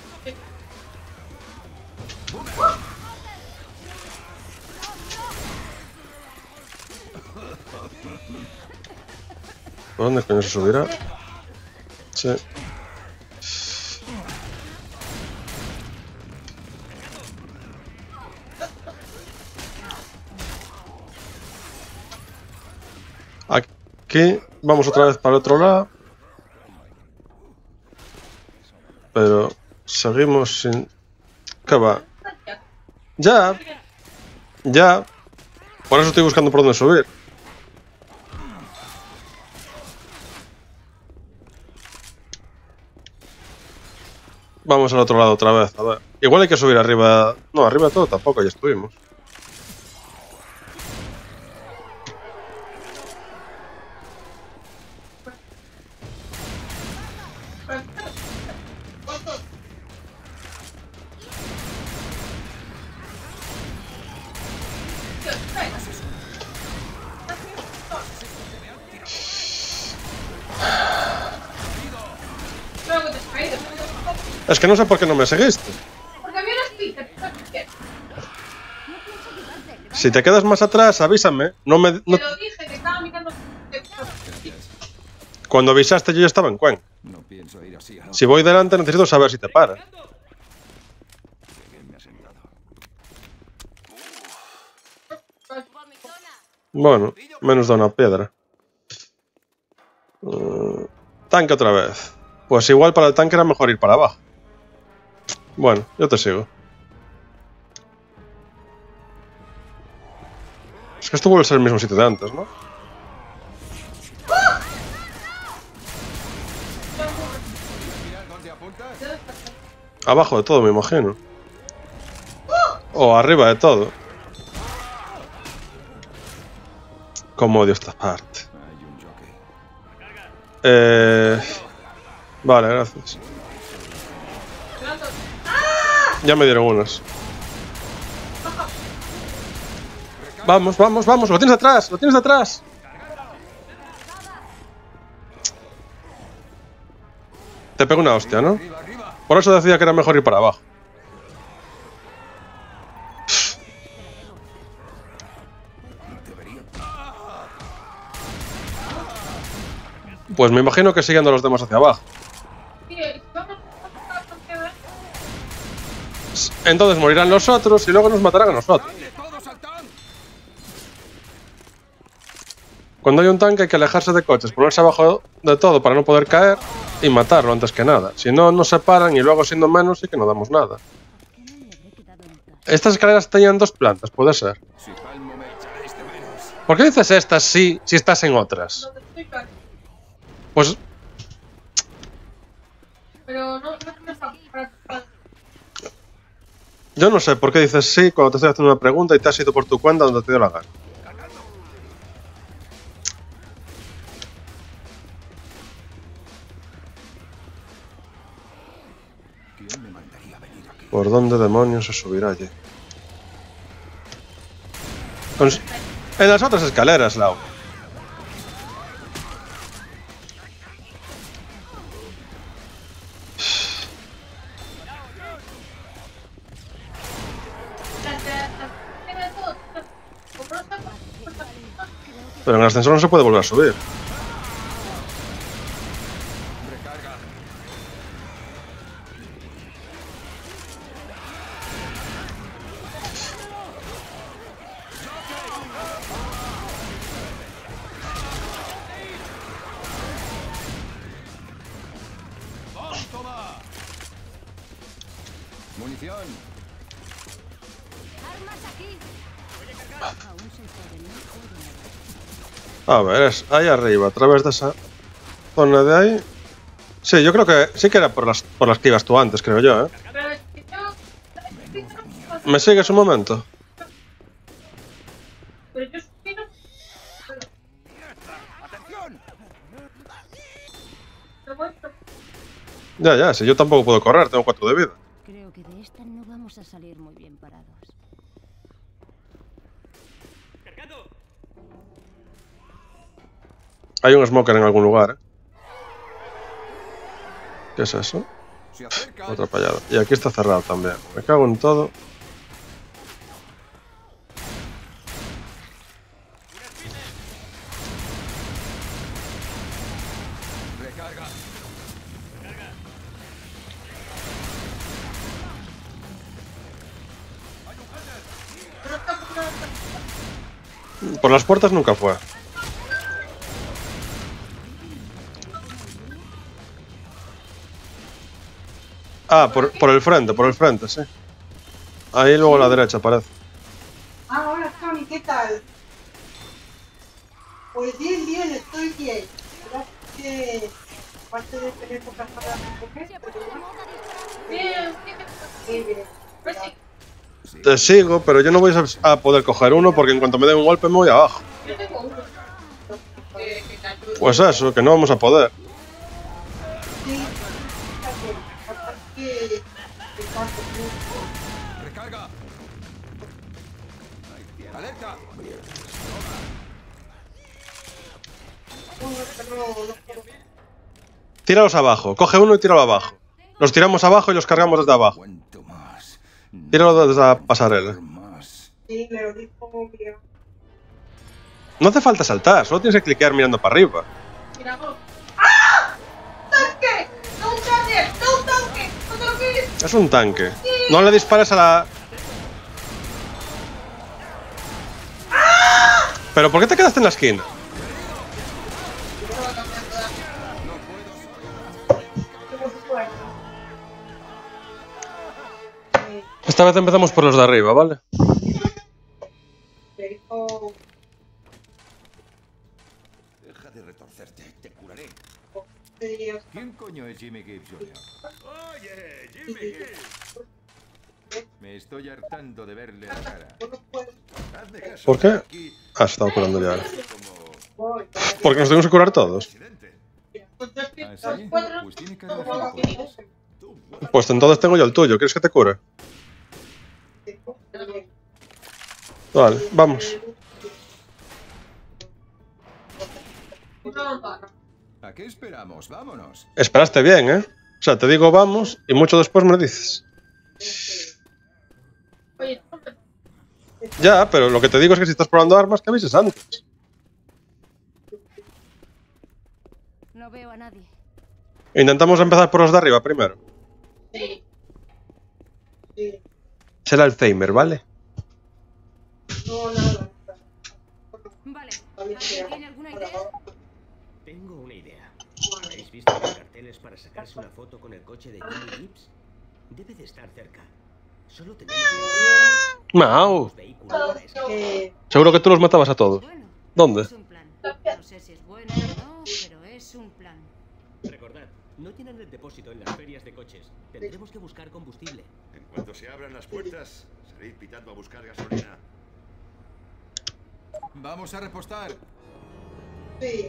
¿Por dónde coño se subirá? Sí. Aquí vamos otra vez para el otro lado. Pero seguimos sin... ¿Qué va? Ya. Ya. Por eso estoy buscando por dónde subir. Vamos al otro lado otra vez, a ver. Igual hay que subir arriba... No, arriba de todo tampoco, ya estuvimos. Es que no sé por qué no me seguiste. Porque había unas pizzas. Si te quedas más atrás, avísame. No me... No... Te lo dije, que estaba mirando... Cuando avisaste yo ya estaba en Cuenca. No pienso ir así a... Si voy delante necesito saber si te paras. Qué bien me ha sentado. Bueno, menos da una piedra. Uh, tanque otra vez. Pues igual para el tanque era mejor ir para abajo. Bueno, yo te sigo. Es que esto vuelve a ser el mismo sitio de antes, ¿no? Abajo de todo, me imagino. O arriba de todo. Cómo odio esta parte. Eh... Vale, gracias. Ya me dieron unas. Vamos, vamos, vamos. Lo tienes atrás, lo tienes atrás. Te pego una hostia, ¿no? Por eso decía que era mejor ir para abajo. Pues me imagino que siguiendo a los demás hacia abajo. Entonces morirán los otros y luego nos matarán a nosotros. Cuando hay un tanque hay que alejarse de coches, ponerse abajo de todo para no poder caer y matarlo antes que nada. Si no, nos separan y luego siendo menos sí que no damos nada. Estas escaleras tenían dos plantas, puede ser. ¿Por qué dices estas sí, si estás en otras? Pues... Pero no, no está para... Yo no sé por qué dices sí cuando te estoy haciendo una pregunta y te has ido por tu cuenta donde te dio la gana. ¿Por dónde demonios se subirá allí? Cons- en las otras escaleras, Lau. Pero en el ascensor no se puede volver a subir. munición. Armas aquí. Aún se puede, no puedo mover. A ver, es ahí arriba, a través de esa zona de ahí. Sí, yo creo que sí que era por las, por las que ibas tú antes, creo yo, ¿eh? Pero es que yo... ¿Me sigues un momento? Pero yo suspiro... ¡Atención! Pero voy... Ya, ya, si yo tampoco puedo correr, tengo cuatro de vida. Creo que de esta no vamos a salir muy bien parados. ¡Cargado! Hay un smoker en algún lugar, ¿eh? ¿Qué es eso? Se acercan. Otro pallado. Y aquí está cerrado también. Me cago en todo. Recarga. Por las puertas nunca fue. Ah, por, por el frente, por el frente, sí. Ahí luego a la derecha parece. Ah, hola Tony, ¿qué tal? Pues bien, bien, estoy bien. Gracias que... Aparte de tener pocas palabras de comer, pero bueno. Bien, bien, bien, bien. Pues sí, Te sigo, pero yo no voy a a poder coger uno porque en cuanto me den un golpe me voy abajo. yo tengo uno. Que- que te ayude. Pues eso, que no vamos a poder. Sí, está bien. Aparte que... que cuando tú- Recarga. Alerta. uno, pero no- no puedo. Tíralos abajo, coge uno y tíralo abajo. Los tiramos abajo y los cargamos desde abajo. Cuanto más. Tíralo desde la pasarela. Más. Sí, me lo dijo mi... No hace falta saltar, solo tienes que cliquear mirando para arriba. Mira, vos. ¡Ah! ¡Tanque! ¡No un charger! ¡No un tanque! ¡No te lo quieres! Es un tanque. No le dispares a la... ¿Pero por qué te quedaste en la esquina? Esta vez empezamos por los de arriba, ¿vale? Me dijo... Deja de retorcerte. Te curaré. eh, ¿Quién coño es Jimmy Gibbs Junior? Oye, Jimmy Gibbs. Me estoy hartando de verle la cara. no puedo. Hazme caso. ¿Por qué? Aquí Ah, se estaba curando ya. como Voy. Porque nos tenemos que curar todos. accidente. Con tres ¿Ah, pies, sí? los cuatro, Pues tiene cara de como los gilipollas. pies. Pues entonces tengo yo el tuyo, ¿quieres que te cure? Vale, vamos. ¿A qué esperamos? Vámonos. Esperaste bien, ¿eh? O sea, te digo vamos y mucho después me dices. Oye, Ya, pero lo que te digo es que si estás probando armas, que avises antes. No veo a nadie. Intentamos empezar por los de arriba primero. sí. Sí. Será Alzheimer, ¿vale? No, nada. Vale. ¿Alguien tiene alguna idea? Tengo una idea. ¿Habéis visto los carteles para sacarse una foto con el coche de Jimmy Gibbs? Debe de estar cerca. Solo tenemos que Mau. encontrar vehículos para escapar. Eh, Seguro que tú los matabas a todos. Bueno, ¿Dónde? es un plan. No sé si es bueno o no, pero es un plan. Recordad, no tienen el depósito en las ferias de coches. Tendremos que buscar combustible. En cuanto se abran las puertas, salir pitando a buscar gasolina. Vamos a repostar. sí.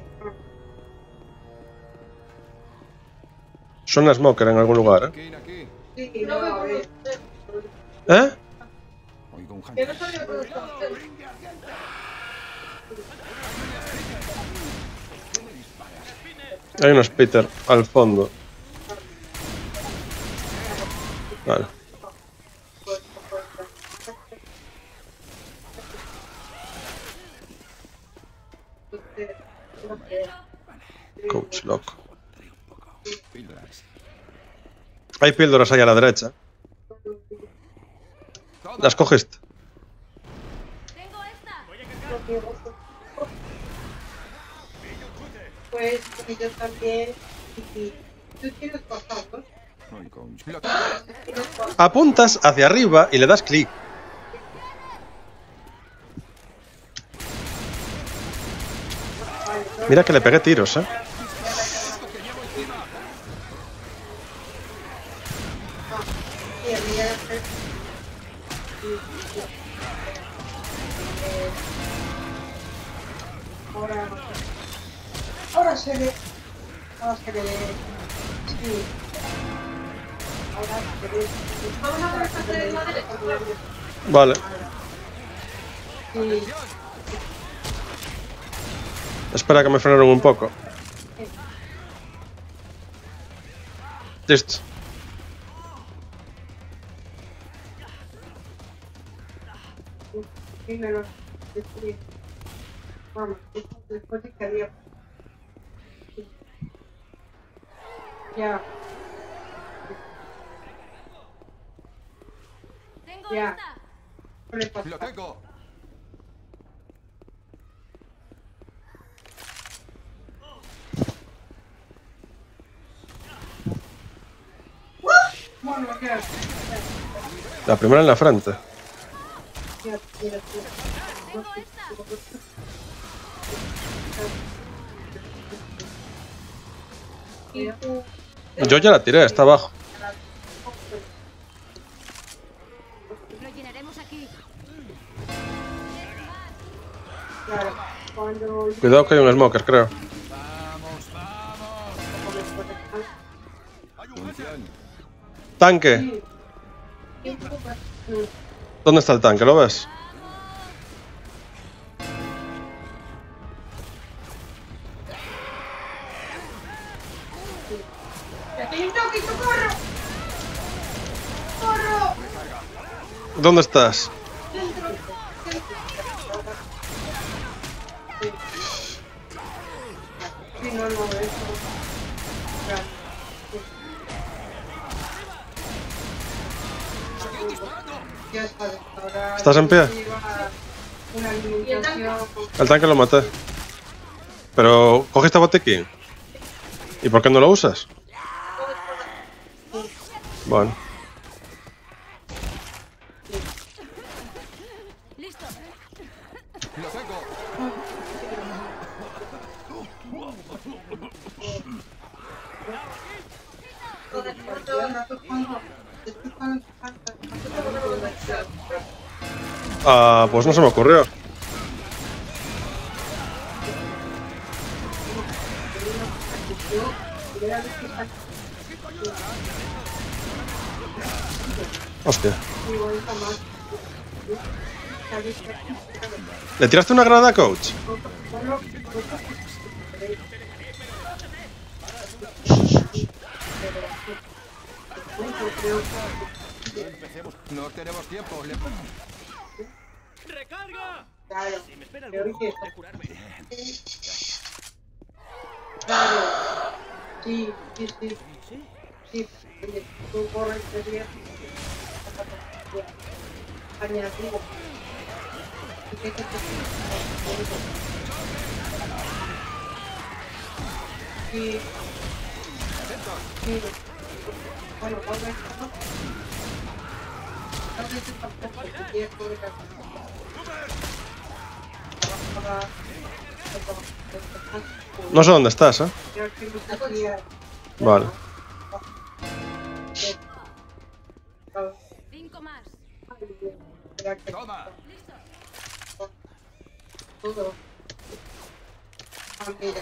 Suena Smoker en algún lugar, Aquí, aquí. Sí, no, a ver. ¿eh? ¿Eh? Oigo un Que hunter. no sabía con los carteles. Hay unos Peter al fondo. Vale. Coach loco. Píldoras. Hay píldoras ahí a la derecha. ¿Las cogiste? Tengo esta. Pues yo también. Y tú quieres pasar, ¿no? Ay, concha. Apuntas hacia arriba y le das clic. Mira que le pegué tiros, eh. Y el día de ahora ahora se ve ahora se ve sí ahora se ve vamos a por esta de madre. Vale. Sí. Espera que me frenaron un poco. Listo. Primero destruir. Vamos, después de que había ya Tengo ya esta. ¿qué le pasa? ¡Lo tengo! Bueno, ya La primera en la frente. ya ya ya Tengo esta. y tú Yo ya la tiré, está abajo. Lo llenaremos aquí. claro cuando Cuidado que hay un smoker, creo. ¡Vamos, vamos! Función. Tanque. sí y tú pues mm, ¿Dónde está el tanque? ¿Lo ves? ¡ya te un toque, tú corro! ¡Corro! ¿Dónde estás? Dentro, sí, no, no, eso. Ya. Ya está, ahora ¿Estás en pie? lleva una alimentación con- El tanque lo maté. Pero, ¿cogiste botiquín? ¿Y por qué no lo usas? Bueno. Listo. ¡Lo tengo! Ah, pues no se me ocurrió. Hostia. ¿Le tiraste una granada, coach? Empecemos. No tenemos tiempo. Le... ¡Recarga! Claro, Si me espera pero algún oye, juego de curarme. claro, sí, sí, sí, ¿Sí? sí, oye, tú corres de bien, añadido, y que te sí, sí, bueno, vamos a ver, ¿no? No sé si tampoco si quieres poder hacer. No sé dónde estás, ¿eh? Vale. Cinco más. Toma. Listo. Todo. Mira.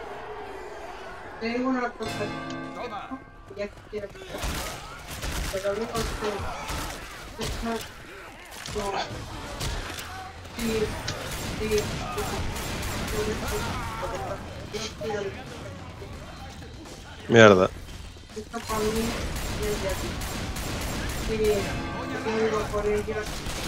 Tengo una cosa Toma. que ya quiero quitar. Pero no sé. Es más. No. Sí. Sí. Sí. Mierda. Esto para mí es de aquí. Sí. Yo vivo por ellos.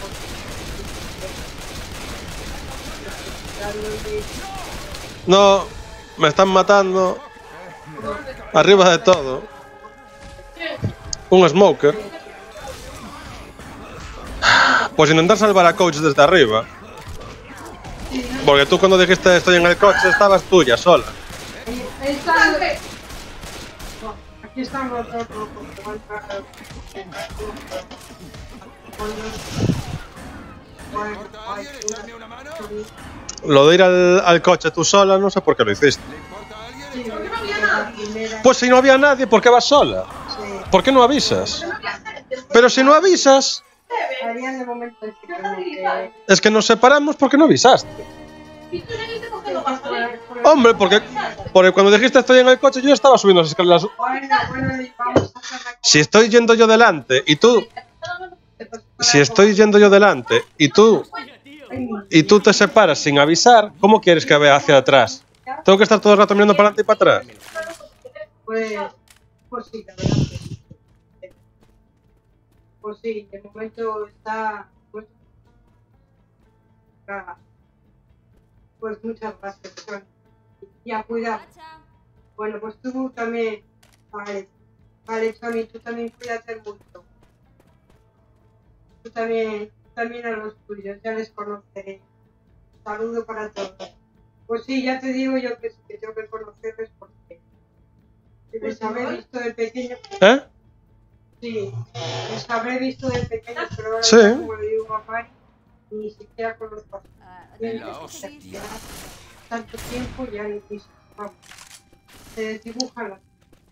No, me están matando. Arriba de todo. Un smoker. Pues intentar salvar a coach desde arriba. Porque tú cuando dijiste estoy en el coche estabas tuya sola. ¡El tanque! Aquí estamos todos porque van a entrar ¿Importa alguien echarme una mano? Lo de ir al, al coche tú sola, no sé por qué lo hiciste. ¿Le importa a alguien Sí, echarme porque una no mano? había primera. Pues si no había nadie, ¿por qué vas sola? Sí. ¿Por qué no avisas? Pero si no avisas, Harían de momento este como que... es que nos separamos porque no avisaste. ¿Y tú le dices cogiendo gasolina? Hombre, porque, porque cuando dijiste estoy en el coche, yo ya estaba subiendo las escaleras. Bueno, bueno, y vamos a hacer la... Si estoy yendo yo delante y tú, si estoy yendo yo delante y tú, y tú te separas sin avisar, ¿cómo quieres que vea hacia atrás? ¿Tengo que estar todo el rato mirando para adelante y para atrás? Pues, pues sí, la verdad que sí. Pues sí, de momento está, pues, ah, pues muchas gracias. John. Ya, cuidado. Bueno, pues tú también, vale, vale, Johnny, tú también cuídate mucho. Tú también, también a los tuyos, ya les conoceré. Saludo para todos. Pues sí, ya te digo yo que sí que tengo que conocerles porque les habré visto de pequeño. ¿Eh? Sí, les habré visto de pequeño, pero ahora Sí. ya, como le digo a Mari, ni siquiera conozco a Ah, Bien, La hostia. tanto tiempo ya ni quise. Vamos. Se desdibujan las.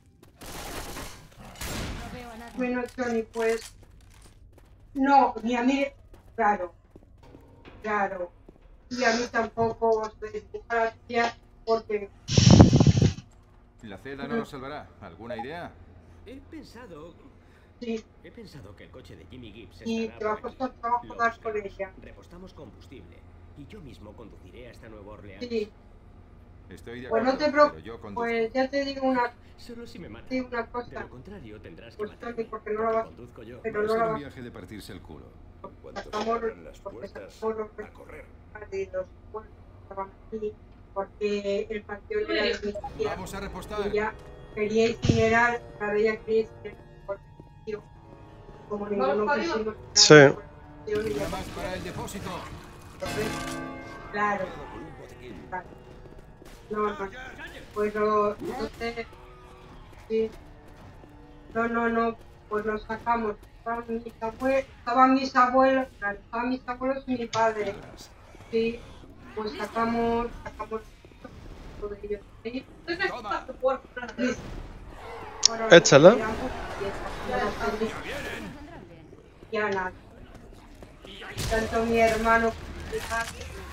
no veo a nadie. Bueno, Johnny, pues. No, ni a mí. Claro. Claro. Y a mí tampoco se desdibujan las tías porque. La celda no nos salvará. ¿Alguna idea? He pensado... Sí, He pensado que el coche de Jimmy Gibbs y estará te va a por aquí. costar trabajo Lo dar con buscaremos, ella. repostamos combustible y yo mismo conduciré hasta Nueva Orleans. Sí, Estoy de pues acuerdo, no te pero preocupes. yo conduzco. Pues ya te digo una, Solo si me matan. te digo una De cosa. lo contrario tendrás que Pues matarme, Tony, porque no la vas- conduzco yo. Pero Va a no ser la un vas viaje de partirse el culo. sacamos, porque sacamos los partidos. Bueno, estaban aquí porque el partido era de mi tía. Vamos a repostar. Ella quería incinerar, cada ella quería incinerar por el tío. Como ninguno quisimos. Sí. Una más para el depósito. Claro. Claro. No, no. Pues lo, entonces, sí. No, no, no, pues lo sacamos. Estaban mis abuelos, estaban mis abuelos, claro, estaban mis abuelos y mi padre. Sí, pues sacamos, sacamos todo de ellos. Sí. Toma. Sí. Bueno, Échala. tiramos y ya está, Nos vendrán bien. ya nada. Tanto mi hermano como mi padre.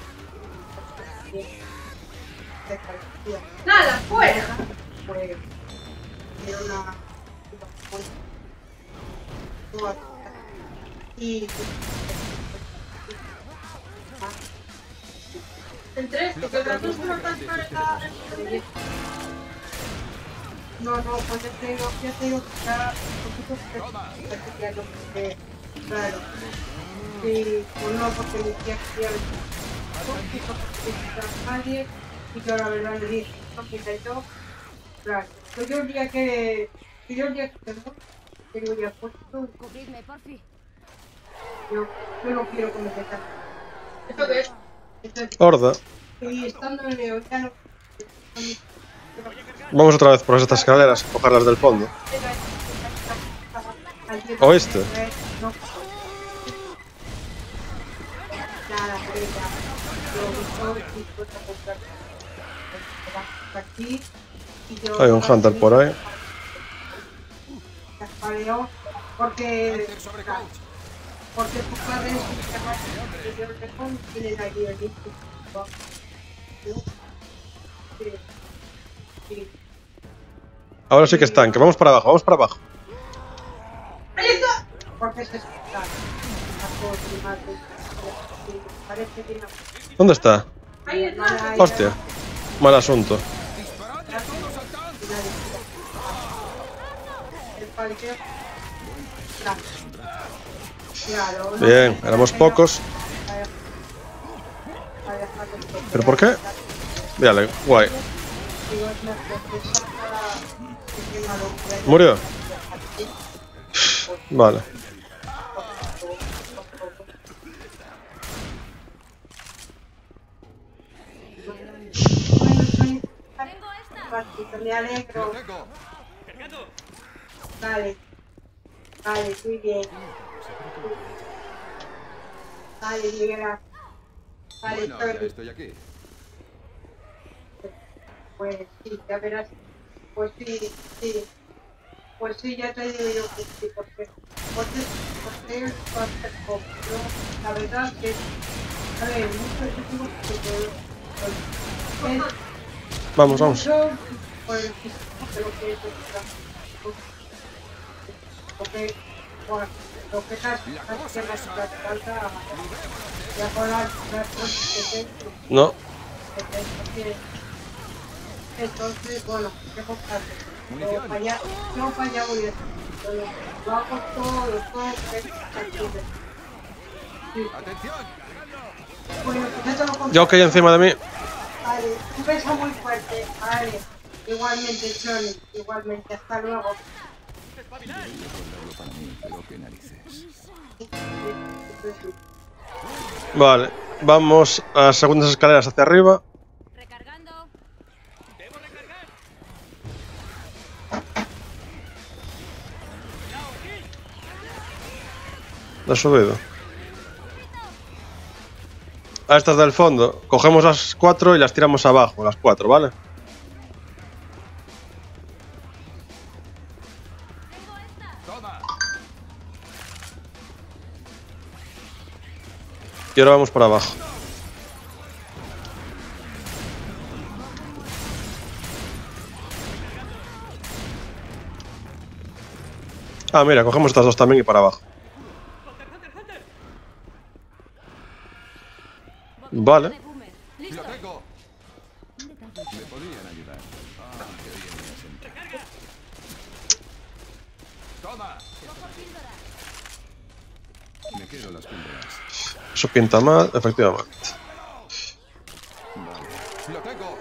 Se parecía. Nada, fuera. Pues era una y En tres, porque el ratón se lo están para no, no, pues ya te digo, ya te digo que ya un poquito que lo que claro. Sí, pues no, porque mi tía quería ver a nadie y yo la verdad le dije, no, mira, yo, claro, pues yo el día que, yo el día que tengo, tengo ya puesto, Cubridme, porfi. yo, yo no quiero que me metan. ¿Esto qué es? Entonces, Horda. y estando en el océano, Vamos otra vez por estas escaleras, a cogerlas del fondo. ¿Oíste? No. Nada, pero ya. Yo estoy dispuesta a comprar aquí y yo. Hay un Hunter por ahí. Las paleo porque. Hunter sobre coach. Porque tu padre es un trabajo que yo le pongo y tiene la guía de Sí. Sí. Ahora sí que están, que vamos para abajo, vamos para abajo. ¡Ahí está! Porque se escucha. Parece que no. ¿Dónde está? Ahí está. Hostia. Mal asunto. ¡Disparadle a todos al tanque! El parqueo. Claro. Bien, éramos pocos. ¿Pero por qué? Véale, guay. ¿Murió? Vale. Me alegro. Lo tengo. Vale. Vale, muy bien. Vale, Miguel. Vale, Bueno, ya Tony. estoy aquí. Pues sí, ya verás. Pues sí, sí. Pues sí, ya te digo yo que sí, porque porque porque es bastante poco, ¿no? La verdad que, a ver, mucho efectivo que es Vamos, vamos. mucho por el físico de lo que es el lo que, bueno, lo que es las piernas que hace falta ya con las las cosas que tengo, No. que tengo. Entonces, bueno, ¿qué puedo hacer? Yo para allá, yo para allá voy a hacer. Lo hago todo, todo, que es posible. Sí. ¡Atención! Bueno, pues ya te lo conté. Yo caí encima de mí. Vale, un beso muy fuerte. Vale, igualmente, Johnny, igualmente. Hasta luego. Debería guardarlo para mí, pero qué narices. Sí, sí, sí, sí. Vale. Vamos a las segundas escaleras hacia arriba. Recargando. ¿La he subido? A estas del fondo. Cogemos las cuatro y las tiramos abajo. Las cuatro, ¿vale? ¡Toma! Y ahora vamos para abajo. Ah, mira, cogemos estas dos también y para abajo. Vale. ¡Lo tengo! Me podrían ayudar. Ah, qué bien me ha sentado. ¡Toma! Me quedo las píldoras. Eso pinta mal, efectivamente. Vale. ¡Lo tengo!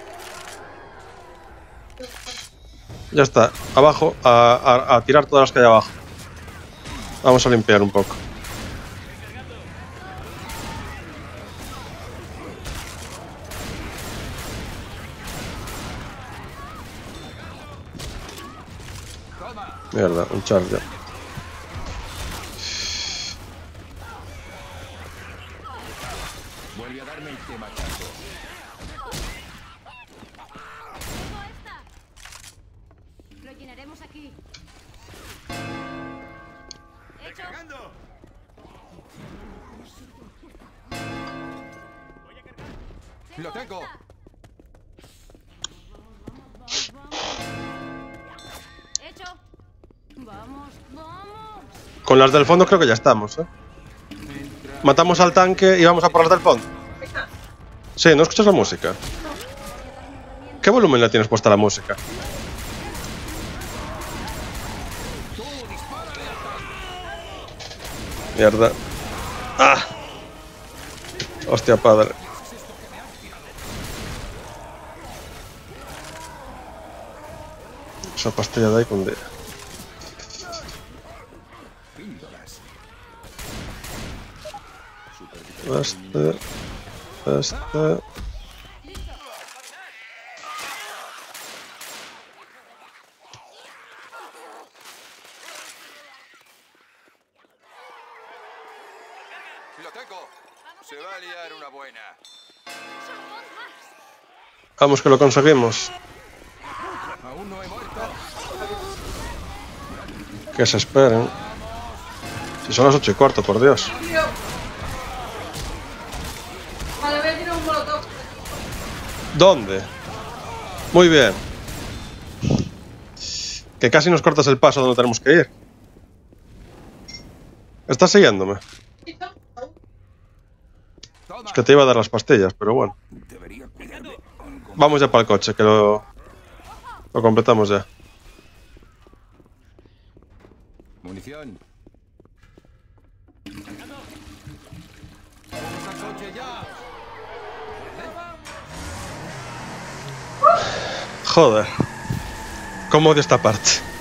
Ya está. Abajo, a, a, a tirar todas las que hay abajo. Vamos a limpiar un poco. Mierda, un charger. Vuelve a darme el temachazo. Rellenaremos aquí. Hecho. ¡Lo tengo! Hecho. Vamos, vamos. Con las del fondo creo que ya estamos, ¿eh? Matamos al tanque y vamos a por las del fondo. Sí, ¿no escuchas la música? ¿Qué volumen le tienes puesta a la música? Mierda. ¡Ah! Hostia padre. Esa pastilla de ahí con día. Píldoras. Este. Este. ¡Lo tengo! Se va a liar una buena. Vamos que lo conseguimos. Aún no he muerto. Que se esperen. Si son las ocho y cuarto, por Dios. Tío. Vale, voy a tirar un molotov. ¿Dónde? Muy bien. Que casi nos cortas el paso donde tenemos que ir. ¿Estás siguiéndome? Toma. Es que te iba a dar las pastillas, pero bueno. Debería cuidarme. Vamos ya para el coche, que lo, lo completamos ya. Munición. ¡Vamos al coche ya! Joder. ¿Cómo odio esta parte?